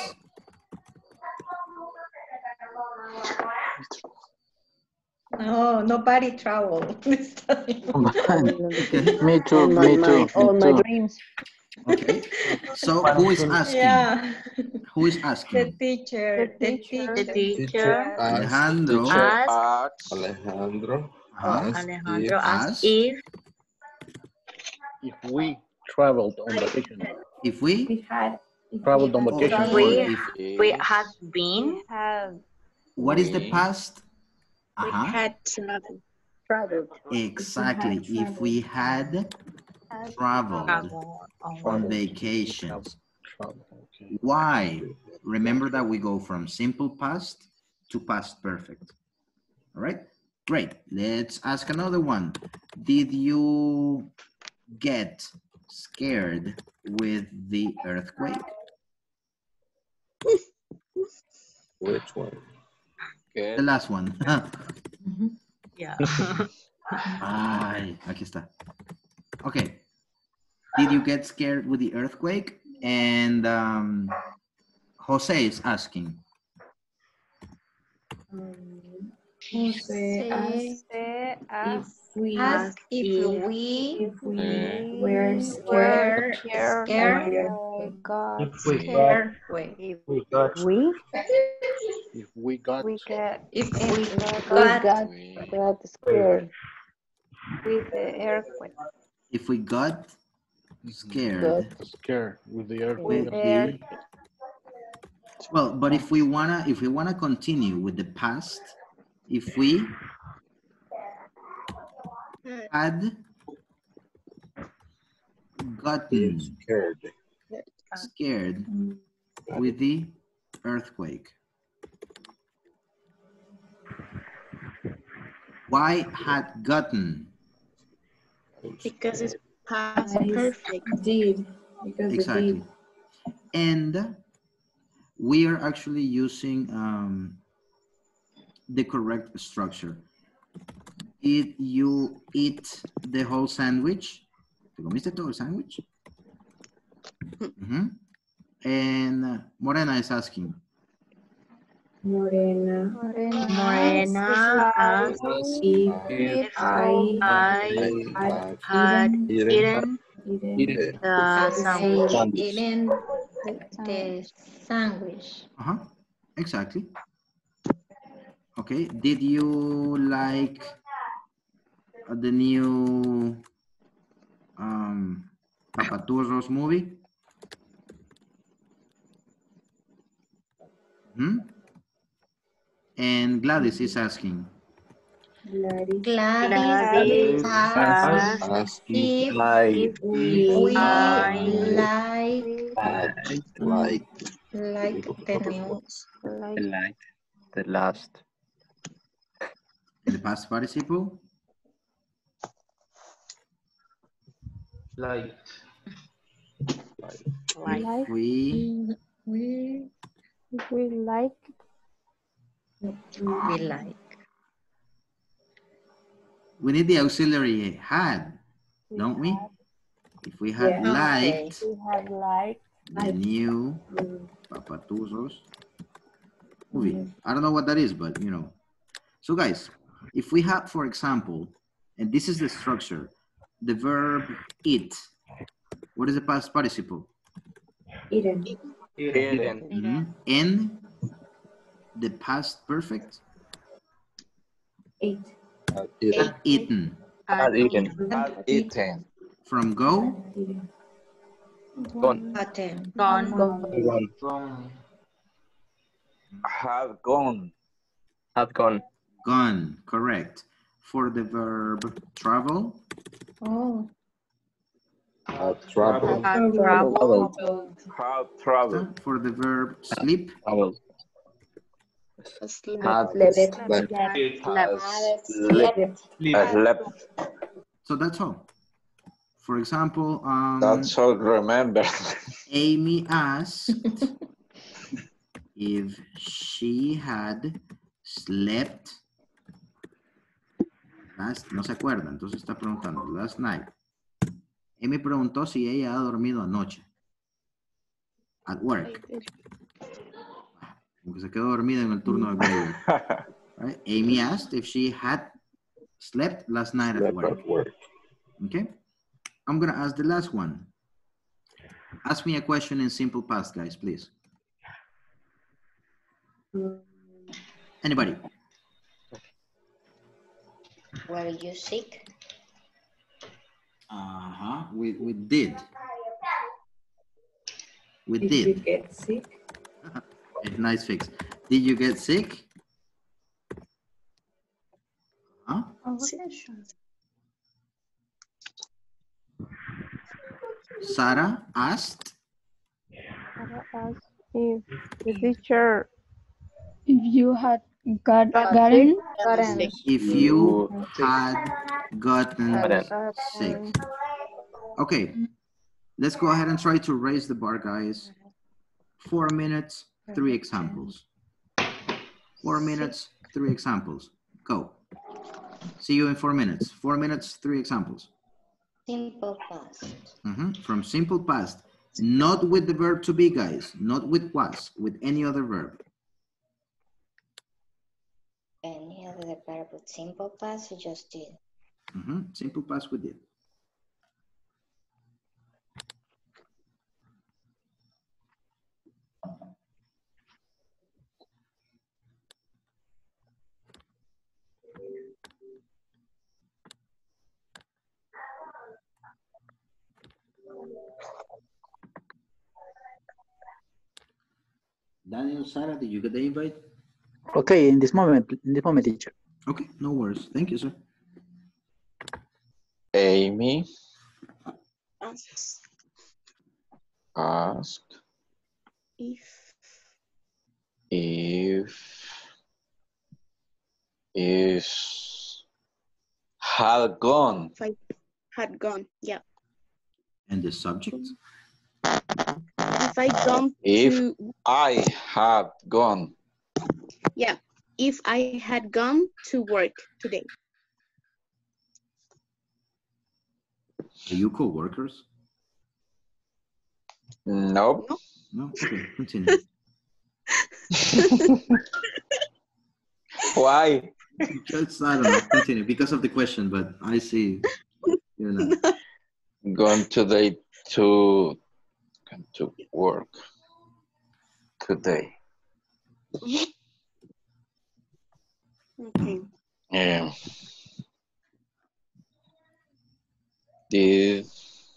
No, nobody traveled this time. Me too, All my, me my, too, all me my too. dreams. Okay. So who is asking? Yeah. Who is The asking? teacher, the teacher. The teacher Alejandro. asked, Alejandro. Uh-huh. Alejandro if- asked Asked if If we traveled on vacation. if we We had, if Traveled we on had vacation. or we, if we had been, have, what is the We- past? We Uh-huh. had traveled. Traveled. Exactly. If we had traveled travel on on vacations. Travel, okay. Why? Remember that we go from simple past to past perfect. All right, great. Let's ask another one. Did you get scared with the earthquake? Which one? Get, The last one. yeah. Ay, aquí está. Okay. Did you get scared with the earthquake? And um, Jose is asking. um, Jose asked Say, if ask, we, Ask if if we if we uh, were were scared. scared, scared I got if we got, scared. Wait. If we got, We, If we got we get, If if we we we got got, we, got scared. with the earthquake, If we got Got scared, scared with the with earthquake. the the earthquake. well, but if we wanna if we wanna continue with the past, if we had gotten Scared. scared with the earthquake. Why had gotten? Because it's past Nice. perfect. Did, because Exactly. it did. And we are actually using um, the correct structure. Did you eat the whole sandwich? ¿Te comiste todo el sandwich? Mhm. And uh, Morena is asking. Morena, Morena, Morena asked if, if I, I had, had eaten, eaten eaten the sandwich. Say eating the, the sandwich. Uh-huh. Exactly. Okay. Did you like uh, the new um, Papaturros movie? Hmm? And Gladys is asking. Gladys, Gladys Gladys asked asked if Like, we I like Like, like, like the news. like, like the last. In the past participle? like, like If we We if we like, we like. we need the auxiliary had, don't we? If we had Yeah. liked we have liked, the new Papaturros movie. I don't know what that is, but you know. So guys, if we have, for example, and this is the structure, the verb eat. What is the past participle? eaten, eaten, Mhm. And the past perfect? ate, eaten. Eaten. Had eaten. had eaten, From go? eaten, Gone. Gotten. gone, Gone. gone, Had gone. Had gone. Gone, correct. For the verb travel. Oh. Had traveled. Had Traveled. traveled. Had traveled. For the verb sleep. Traveled. Slept. Had Slept. slept. Had Has slept. slept. Has slept. So that's all. For example, um, That's all. Remember. Amy asked if she had slept last, no se acuerda, entonces está preguntando, last night. Amy preguntó si ella ha dormido anoche. At work. Porque se quedó dormida en el turno de graveyard. Right? Amy asked if she had slept last night at work. At work. Okay. I'm going to ask the last one. Ask me a question in simple past, guys, please. Anybody? Were you sick? Uh-huh. We, we did. We Did did. you get sick? Nice fix. Did you get sick? Huh? Sarah asked. Sarah asked if the teacher, if you had got, Got gotten, Gotten. If you had gotten uh, sick. Okay, let's go ahead and try to raise the bar, guys. Four minutes, three examples. Four minutes, three examples. Go. See you in four minutes. Four minutes, three examples. Simple past. Mm-hmm. From simple past. Not with the verb to be, guys. Not with was, with any other verb. Any other verb with simple past you just did. Mm-hmm. Simple past we did. Daniel, Sarah, did you get the invite? Okay, in this moment, in this moment, teacher. Okay, no worries. Thank you, sir. Amy asked If if is had gone. if I had gone, yeah. And the subject? If I gone If to, I had gone. yeah. If I had gone to work today. Are you co-workers? Nope. No? Okay, continue. Why? Just, I don't know, continue. Because of the question, but I see you're not. Gone today to, gone to work today. Okay. Yeah. Did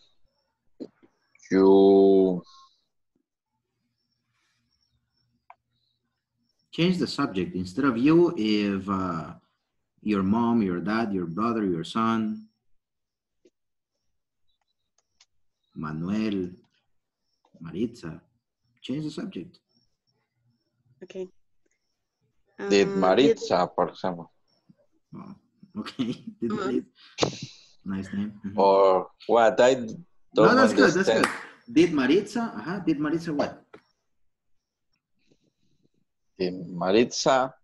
you Change the subject. Instead of you, if uh, your mom, your dad, your brother, your son, Manuel, Maritza, change the subject. Okay. did Um, Maritza, for example? Oh, okay. Did Uh-huh. Maritza. Nice name. Mhm. Or what? I don't No, that's good. That's understand. good. Did Maritza? Uh-huh. Did Maritza what? Did Maritza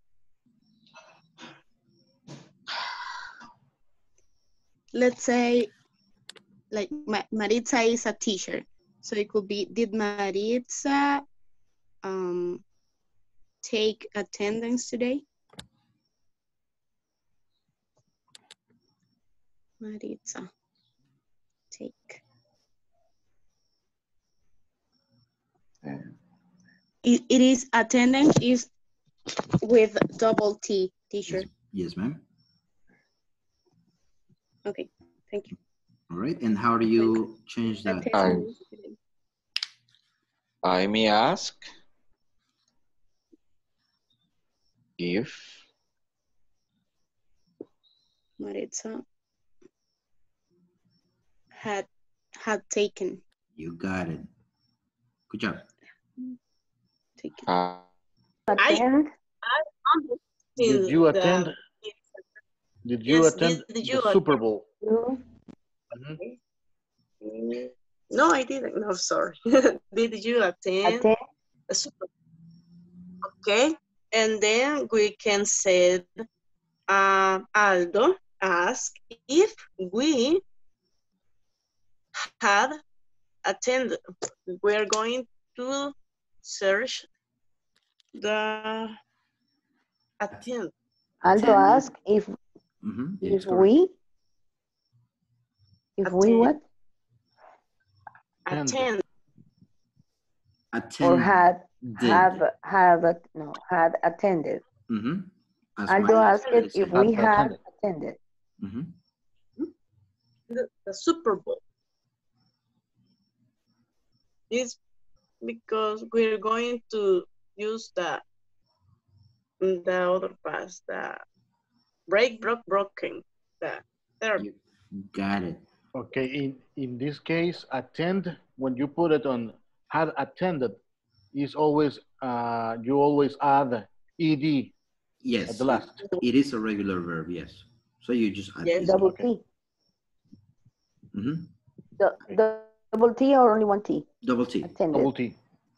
let's say, like Ma Maritza is a teacher, so it could be, did Maritza um, take attendance today? Maritza, take. It, it is attendance is with double T, teacher. Yes, ma'am. Okay, thank you. All right. And how do you change that? I, I may ask if Maritza had had taken. You got it. Good job. Taken. Uh, Attend. I Did you understood attend? the- Did you Yes, attend did you the Super Bowl? You, Mm, No, I didn't. No, sorry. Did you attend attend. the Super Bowl? Okay. And then we can say, uh, Aldo asked if we had attended. We're going to search the attend. Aldo Attend. asked if Mm-hmm. if we if we what Attend. Attend. or had Did. have have a- no had attended. Mm-hmm. As Aldo my asked friend if said. we Had had attended. attended. Mm-hmm. The, the Super Bowl. It's because we're going to use the the other past, the break, broke, broken, the third. You got it. Okay, in, in this case, attend, when you put it on had attended, is always, uh, you always add ed Yes. at the last. It is a regular verb, yes. So you just add Yes. it. Double T. Mm-hmm. The, the double T or only one T? Double T. Attended. Double T.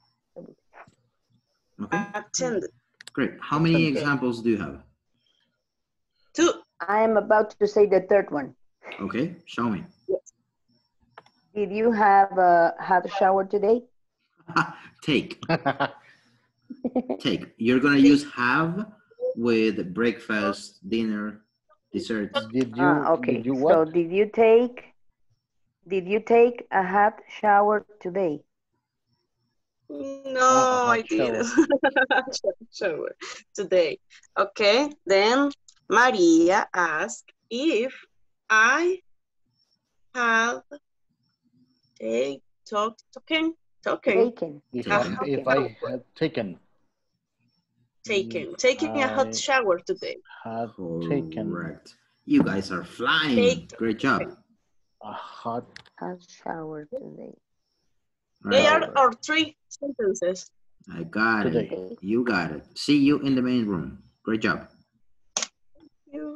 Okay. Attended. Great. How many Attended. examples do you have? Two. I am about to say the third one. Okay. Show me. Did you have uh, had a shower today? Take. Take. You're gonna use have with breakfast, dinner, dessert. Did you, Ah, okay. did you So what? did you take did you take a hot shower today? No, Ah, a I hot shower. didn't. Shower today. Okay, then Maria asked if I have take talk talking talking Taken. If a I, hot if I shower. had taken, Taking taking a hot I shower today. had taken Correct. You guys are flying. Take Great job. a hot, Hot shower today. They Right. are our three sentences. I got today. it. You got it. See you in the main room. Great job. You.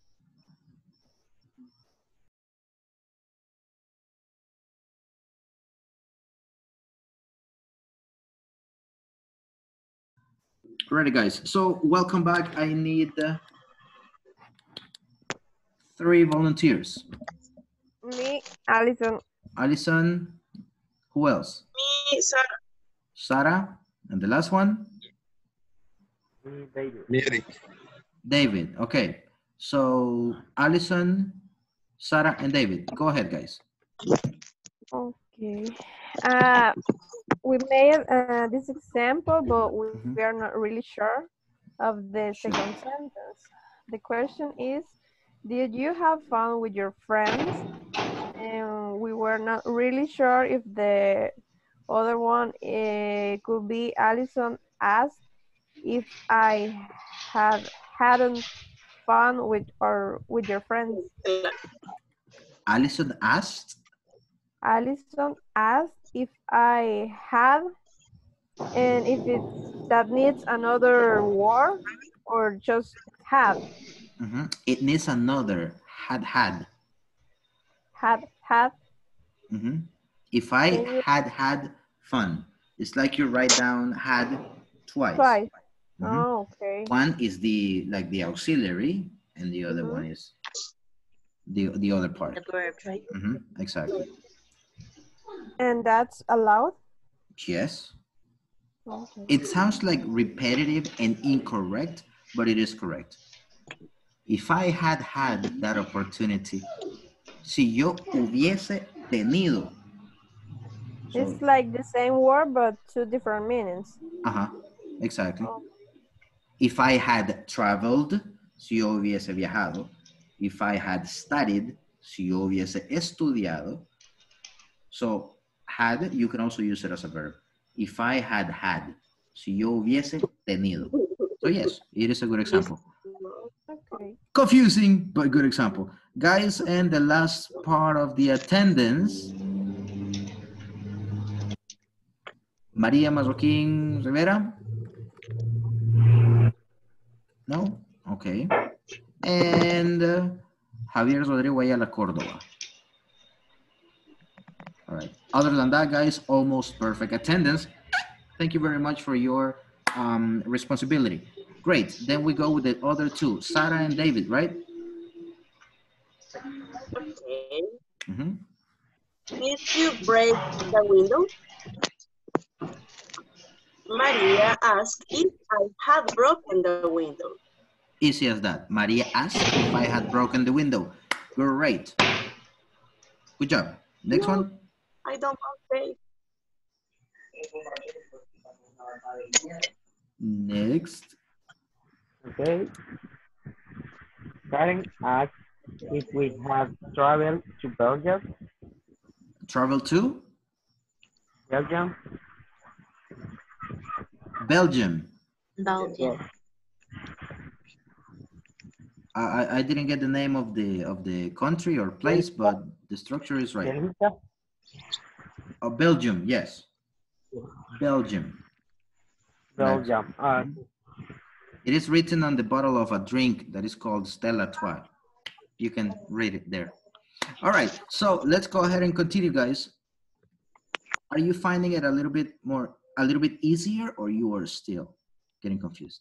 Alrighty, guys. So welcome back. I need uh, three volunteers. Me, Allison. Alison. Who else? Me, Sarah. Sarah. And the last one? David. Eric. David. Okay. So Alison, Sarah, and David. Go ahead, guys. Okay. Uh, we made uh, this example, but we, Mhm. we are not really sure of the Sure. second sentence. The question is, did you have fun with your friends? And we were not really sure if the other one uh, could be Allison asked if I had hadn't fun with or with your friends. Alison asked. Allison asked if I had, and if it that needs another word or just had. Mhm. It needs another had had. Had had. Mhm. If I Can you- had had fun, it's like you write down had twice. Twice. Mhm. Oh, okay. One is the like the auxiliary, and the other Mhm. one is the the other part. The verb, right? Mhm. Exactly. And that's allowed? Yes. Okay. It sounds like repetitive and incorrect, but it is correct. If I had had that opportunity, si yo hubiese tenido. It's like the same word, but two different meanings. Uh-huh, exactly. Oh. If I had traveled, si yo hubiese viajado. If I had studied, si yo hubiese estudiado. So, had, you can also use it as a verb. If I had had, si yo hubiese tenido. So yes, it is a good example. Okay. Confusing, but good example. Guys, and the last part of the attendance. Maria Marroquín Rivera? No? Okay. And uh, Javier Rodrigo Ayala Córdoba. All right. Other than that, guys, almost perfect attendance. Thank you very much for your um, responsibility. Great. Then we go with the other two, Sarah and David, right? Okay. Mm-hmm. Did you break the window? Maria asked if I had broken the window. Easy as that. Maria asked if I had broken the window. Great. Good job. Next No, one. I don't say. Next. Okay. Karen asked if we have traveled to Belgium. Travel to? Belgium. Belgium. Belgium. I, I didn't get the name of the of the country or place, but the structure is right. Oh, Belgium, yes. Belgium. Belgium. Uh, it is written on the bottle of a drink that is called Stella Artois. You can read it there. All right, so let's go ahead and continue, guys. Are you finding it a little bit more, a little bit easier, or you are still getting confused?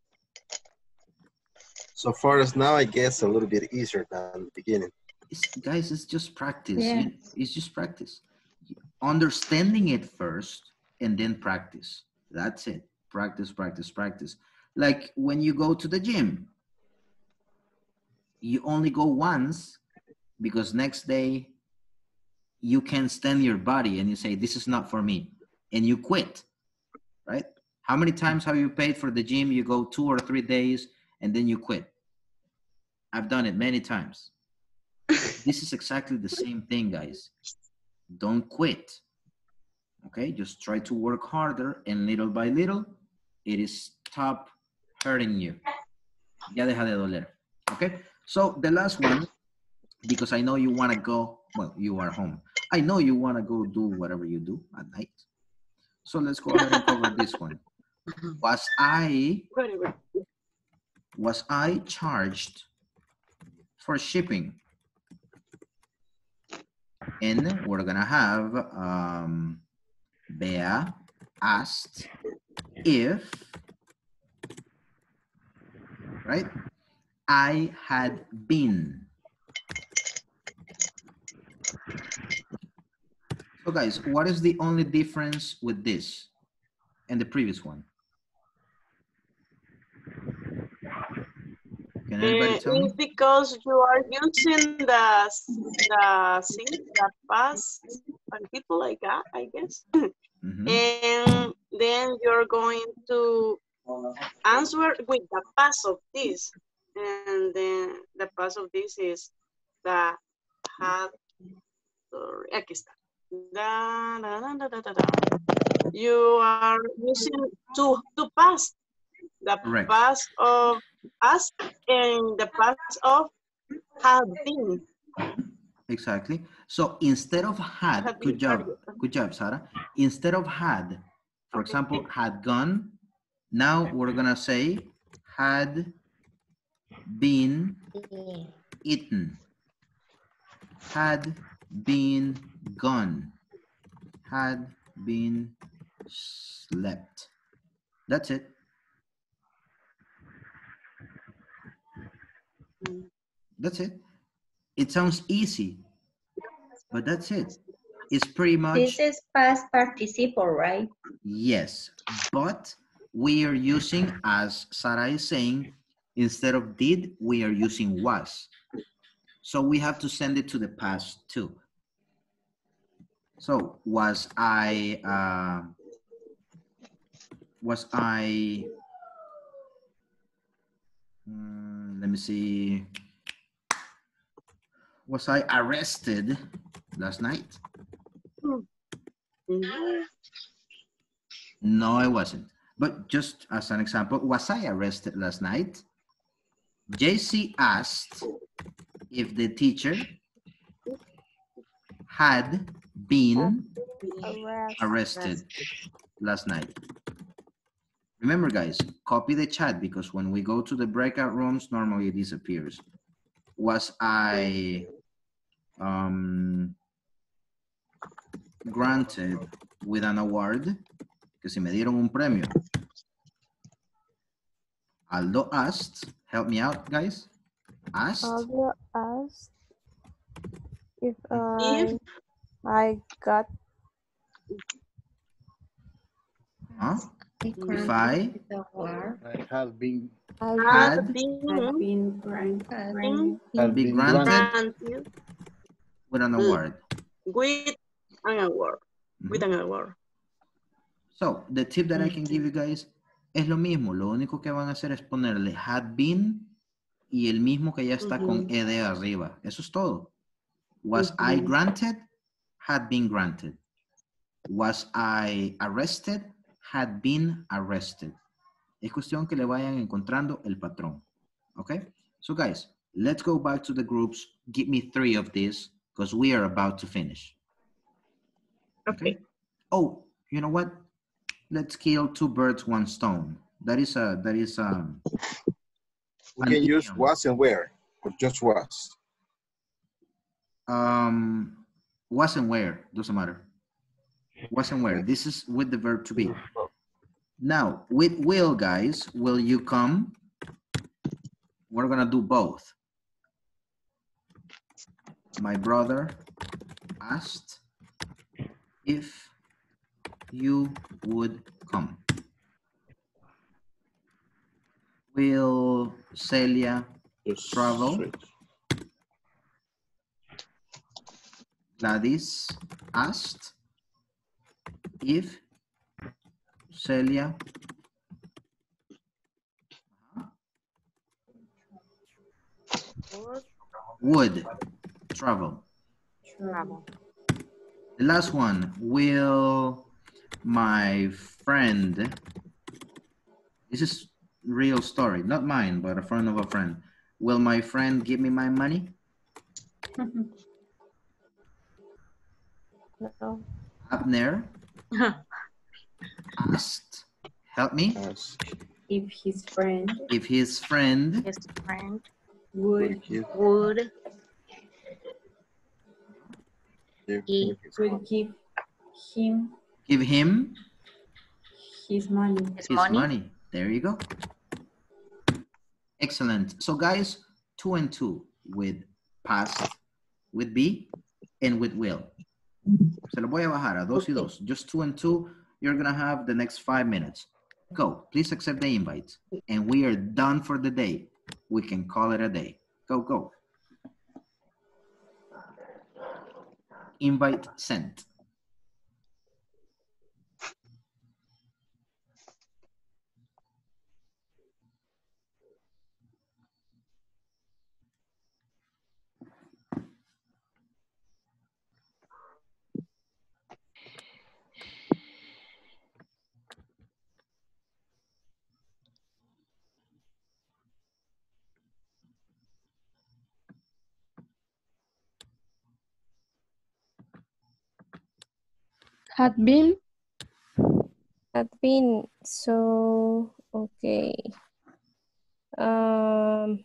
So far as now, I guess a little bit easier than the beginning. It's, guys, it's just practice. Yeah. You, it's just practice. Understanding it first and then practice. That's it. Practice, practice, practice. Like when you go to the gym, you only go once because next day you can't stand your body and you say, this is not for me. And you quit, right? How many times have you paid for the gym? You go two or three days and then you quit. I've done it many times. This is exactly the same thing, guys. Don't quit. Okay, just try to work harder and little by little, it is stop hurting you. Ya deja de doler. Okay, so the last one, because I know you want to go, well, you are home. I know you want to go do whatever you do at night. So let's go ahead and cover this one. Was I, was I charged for shipping? And we're gonna have um, Bea asked if, right? I had been. So guys, what is the only difference with this and the previous one? Can anybody tell me? It's because you are using the the thing, the past people like that, I guess. Mm-hmm. And then you're going to answer with the past of this, and then the past of this is the had. Sorry, aquí está. Da, da, da, da, da, da. You are using two two past. The Correct. Past of us and the past of have been. Exactly. So instead of had, have good job, good job, Sarah. Instead of had, for okay. example, had gone, now we're gonna say had been eaten, had been gone, had been slept. That's it. That's it. It sounds easy, but that's it. It's pretty much. This is past participle, right? Yes, but we are using, as Sarah is saying, instead of did, we are using was. So we have to send it to the past too. So was I, uh, was I, um, let me see. Was I arrested last night? Mm-hmm. No, I wasn't. But just as an example, was I arrested last night? J C asked if the teacher had been arrested last night. Remember, guys, copy the chat because when we go to the breakout rooms, normally it disappears. Was I um, granted with an award? Que si me dieron un premio. Aldo asked, help me out, guys. Asked. Aldo asked if I, I got. Huh? If I I have been had Had been, Had been granted. been have be been granted granted with an award. with an award. With an award. So, the tip that I can give you guys es lo mismo. Lo único que van a hacer es ponerle had been y el mismo que ya está con ed arriba. Eso es todo. Was I granted? Had been granted. Was I arrested? Had been arrested. Es cuestión que le vayan encontrando el patrón. Okay? So guys, let's go back to the groups. Give me three of these because we are about to finish. Okay? Oh, you know what? Let's kill two birds, one stone. That is a, that is a... We can use was and where, or just was. Um, was and where, doesn't matter. Was and where. This is with the verb to be. Now, with will, guys, will you come? We're gonna do both. My brother asked if you would come. Will Celia Just travel? switch. Gladys asked if Celia would travel. Travel. The last one, will my friend, this is real story, not mine, but a friend of a friend. Will my friend give me my money? No. Abner asked, help me. If his friend If his friend His friend would would he would give him give him his money. his his money. money. There you go. Excellent. So guys, two and two with past, with be, and with will. Se lo voy a bajar a dos y dos. Just two and two. You're gonna have the next five minutes. Go. Please accept the invite. And we are done for the day. We can call it a day. Go, go. Invite sent. Had been. Had been, so, okay. Um,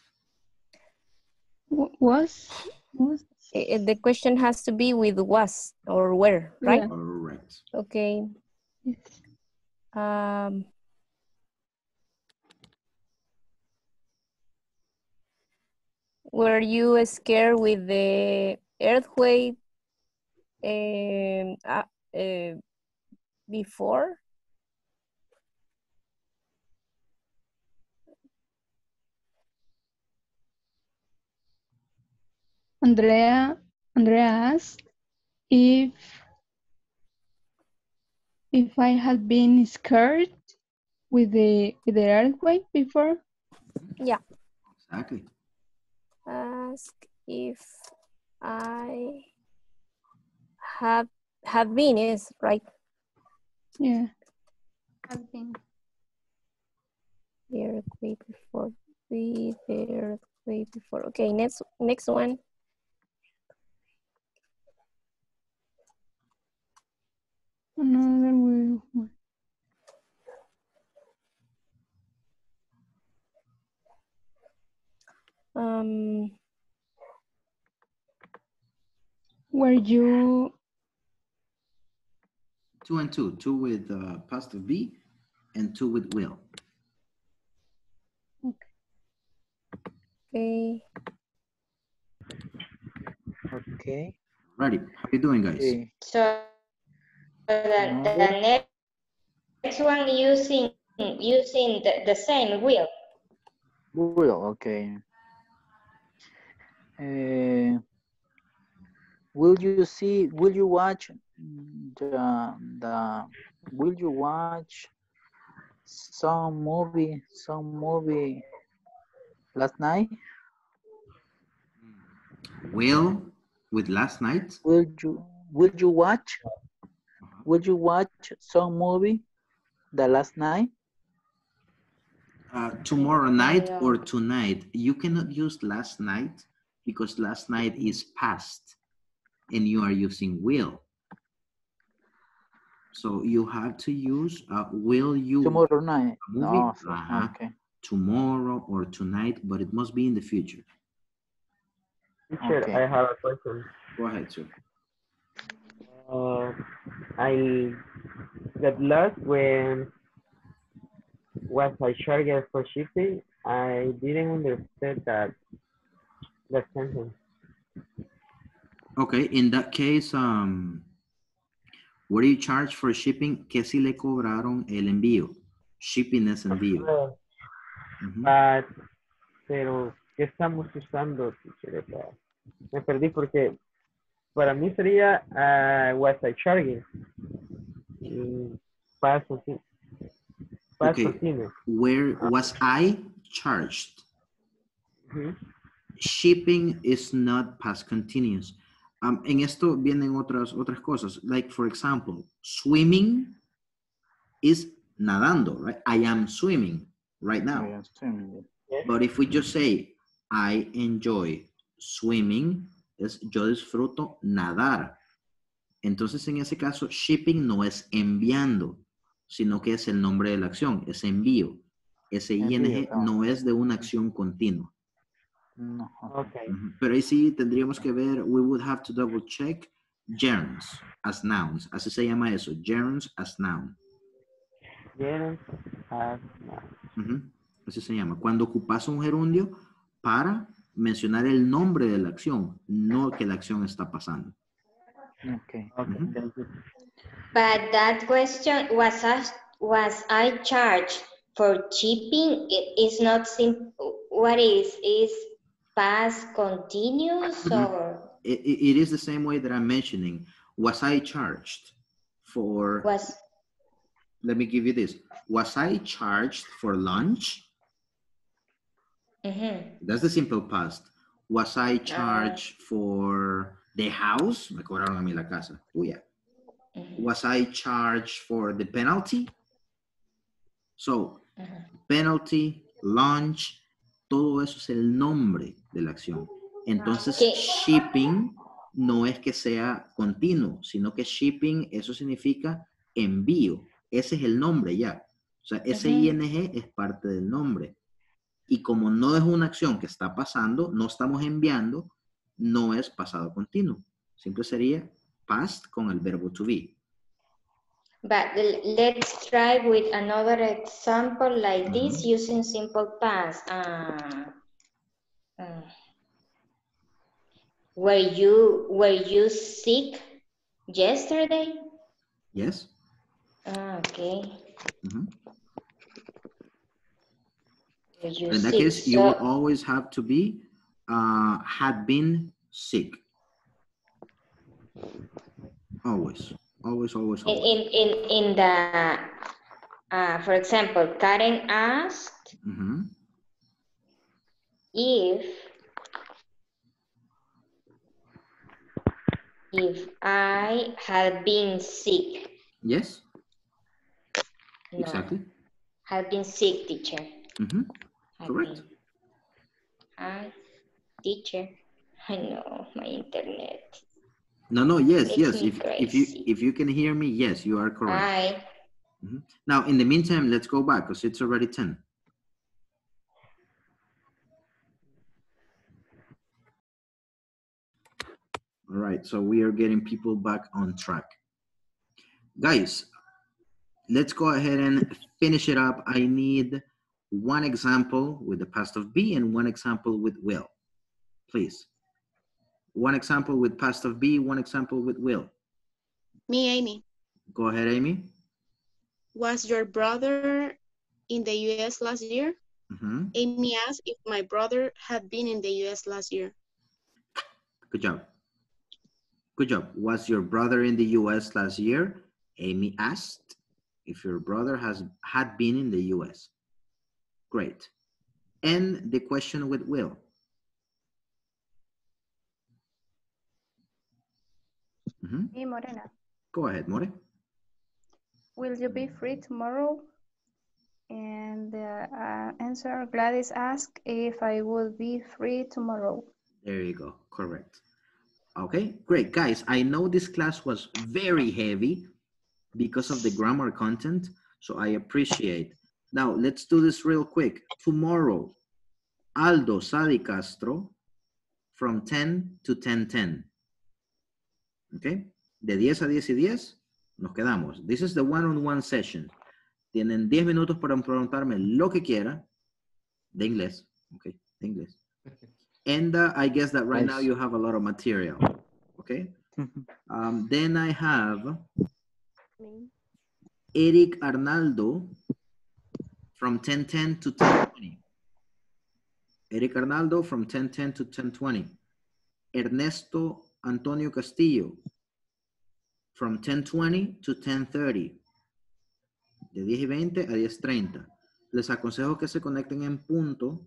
Was. Was. eh, the question has to be with was or where, right? Yeah. Correct. Okay. Um, were you scared with the earthquake um, uh, uh, before? Andrea. Andrea asked if if I had been scared with the with the earthquake before. Yeah. Exactly. Ask if I have have been is right. Yeah. Had been. The earthquake before. We heard way before. Okay, next next one. Another way. Um, Were you Two and two. Two with uh, past be and two with will. okay. Okay. Ready? How you doing, guys? Okay. So the, the next one using using the, the same will. Will, okay. Uh, will you see, will you watch the, the, will you watch some movie, some movie last night? Will with last night? Will you, will you watch, will you watch some movie the last night? Uh, tomorrow night or tonight. You cannot use last night because last night is past and you are using will. So you have to use uh, will you tomorrow night movie no, uh, okay. tomorrow or tonight, but it must be in the future. Teacher, Okay. I have a question. Go ahead, sir. Uh, I got lost when was I charged for shipping. I didn't understand that that sentence. Okay, in that case, um, what do you charge for shipping? ¿Qué si le cobraron el envío? Shipping es envío. Uh, Uh-huh. But, pero, ¿qué estamos usando, teacher? Me perdí porque para mí sería uh, was I charged. Mm, past continu- past Okay, continuous. where was I charged? Mm-hmm. Shipping is not past continuous. Um, en esto vienen otras, otras cosas. Like, for example, swimming is nadando, right? I am swimming right now. I am swimming. But if we just say, I enjoy swimming, es yo disfruto nadar. Entonces, en ese caso, shipping no es enviando, sino que es el nombre de la acción, es envío. Ese ing no es de una acción continua. No. Okay. Uh-huh. Pero ahí sí tendríamos que ver, we would have to double check gerunds as nouns. Así se llama eso, gerunds as noun. Gerunds as noun. Uh-huh. Así se llama. Cuando ocupas un gerundio para mencionar el nombre de la acción, no que la acción está pasando. Okay. Okay. Uh-huh. But that question was asked, was I charged for shipping? It is not simple. What is is past continuous Mm-hmm. or It, it is the same way that I'm mentioning. Was I charged for? was? Let me give you this. Was I charged for lunch? Mm-hmm. That's the simple past. Was I charged uh, for the house? Me cobraron a mí la casa. Oh, yeah. Mm-hmm. Was I charged for the penalty? So, uh-huh. Penalty, lunch, todo eso es el nombre de la acción. Entonces, okay. Shipping no es que sea continuo, sino que shipping, eso significa envío. Ese es el nombre ya. O sea, ese uh-huh. ing es parte del nombre. Y como no es una acción que está pasando, no estamos enviando, no es pasado continuo. Siempre sería past con el verbo to be. But let's try with another example like uh-huh. this using simple past. Uh, uh, were you were you sick yesterday? Yes. Uh, okay. Uh-huh. In that sick, case, so you will always have to be uh, had been sick. Always, always, always, always. In in in the, uh, for example, Karen asked mm-hmm. if if I had been sick. Yes. No. Exactly. Had been sick, teacher. Mm-hmm. Correct. Hi, teacher. I know my internet. No, no, yes, Makes yes. me If, if you crazy. if you can hear me, yes, you are correct. Hi. Mhm. Now, in the meantime, let's go back because it's already ten. All right, so we are getting people back on track. Guys, let's go ahead and finish it up. I need one example with the past of be and one example with will, please. One example with past of be, one example with will. Me, Amy. Go ahead, Amy. Was your brother in the U S last year? Mm-hmm. Amy asked if my brother had been in the U S last year. Good job. Good job. Was your brother in the U S last year? Amy asked if your brother has had been in the U S. Great. And the question with will. Mm-hmm. Me, Morena. Go ahead, More. Will you be free tomorrow? And the uh, answer, Gladys asked if I will be free tomorrow. There you go. Correct. Okay, great. Guys, I know this class was very heavy because of the grammar content, so I appreciate. Now, let's do this real quick. Tomorrow, Aldo Sadi Castro from ten to ten ten. Okay, de diez a diez y diez, nos quedamos. This is the one-on-one session. Tienen diez minutos para preguntarme lo que quiera de inglés. Okay, de inglés. And uh, I guess that right nice. Now you have a lot of material. Okay. Um, then I have Eric Arnaldo from ten ten to ten twenty. Eric Arnaldo from ten ten to ten twenty. Ernesto Antonio Castillo from ten twenty to ten thirty. De diez y veinte a diez treinta. Les aconsejo que se conecten en punto.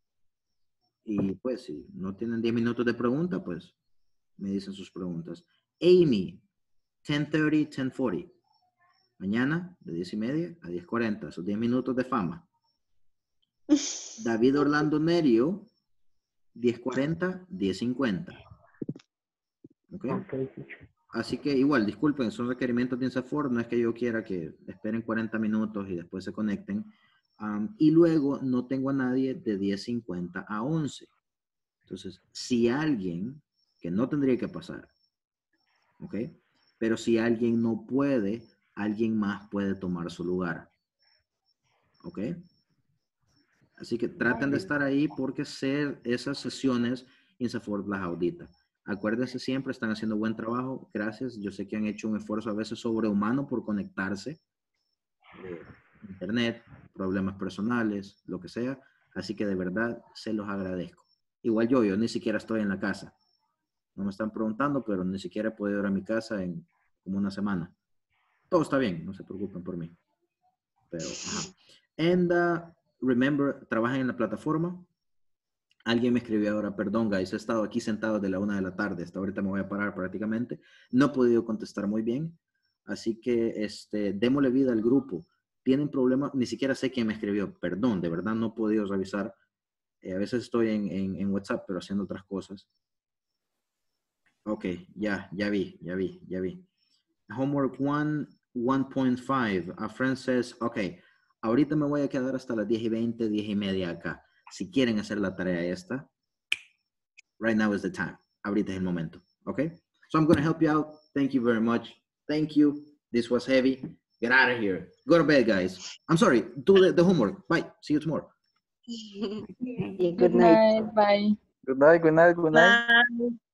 Y pues si no tienen diez minutos de pregunta, pues me dicen sus preguntas. Amy, ten thirty, ten forty. Mañana, de diez y media a diez cuarenta. Sus diez minutos de fama. David Orlando Nerio, diez cuarenta, diez cincuenta. ¿Okay? Okay. Así que igual, disculpen, son requerimientos de INSAFORP. No es que yo quiera que esperen cuarenta minutos y después se conecten. Um, y luego no tengo a nadie de diez cincuenta a once. Entonces, si alguien, que no tendría que pasar, ¿ok? Pero si alguien no puede, alguien más puede tomar su lugar. ¿Ok? Así que traten de estar ahí porque ser esas sesiones INSAFORP las audita. Acuérdense siempre, están haciendo buen trabajo. Gracias. Yo sé que han hecho un esfuerzo a veces sobrehumano por conectarse. Eh, internet, problemas personales, lo que sea. Así que de verdad se los agradezco. Igual yo, yo ni siquiera estoy en la casa. No me están preguntando, pero ni siquiera he podido ir a mi casa en como una semana. Todo está bien, no se preocupen por mí. Pero, ajá. And uh, remember, trabajen en la plataforma. Alguien me escribió ahora, perdón, guys, he estado aquí sentado de la una de la tarde. Hasta ahorita me voy a parar prácticamente. No he podido contestar muy bien. Así que, este, démosle vida al grupo. Tienen problemas, ni siquiera sé quién me escribió. Perdón, de verdad no he podido revisar. Eh, a veces estoy en, en, en WhatsApp, pero haciendo otras cosas. Ok, ya, ya vi, ya vi, ya vi. Homework one, one point five. A friend says, ok, ahorita me voy a quedar hasta las diez y veinte, diez y media acá. Si quieren hacer la tarea esta, right now is the time. Ahorita es el momento, ok? So I'm going to help you out. Thank you very much. Thank you. This was heavy. Get out of here. Go to bed, guys. I'm sorry. Do the, the homework. Bye. See you tomorrow. Good night. Bye. Good night, good night, good night. Bye.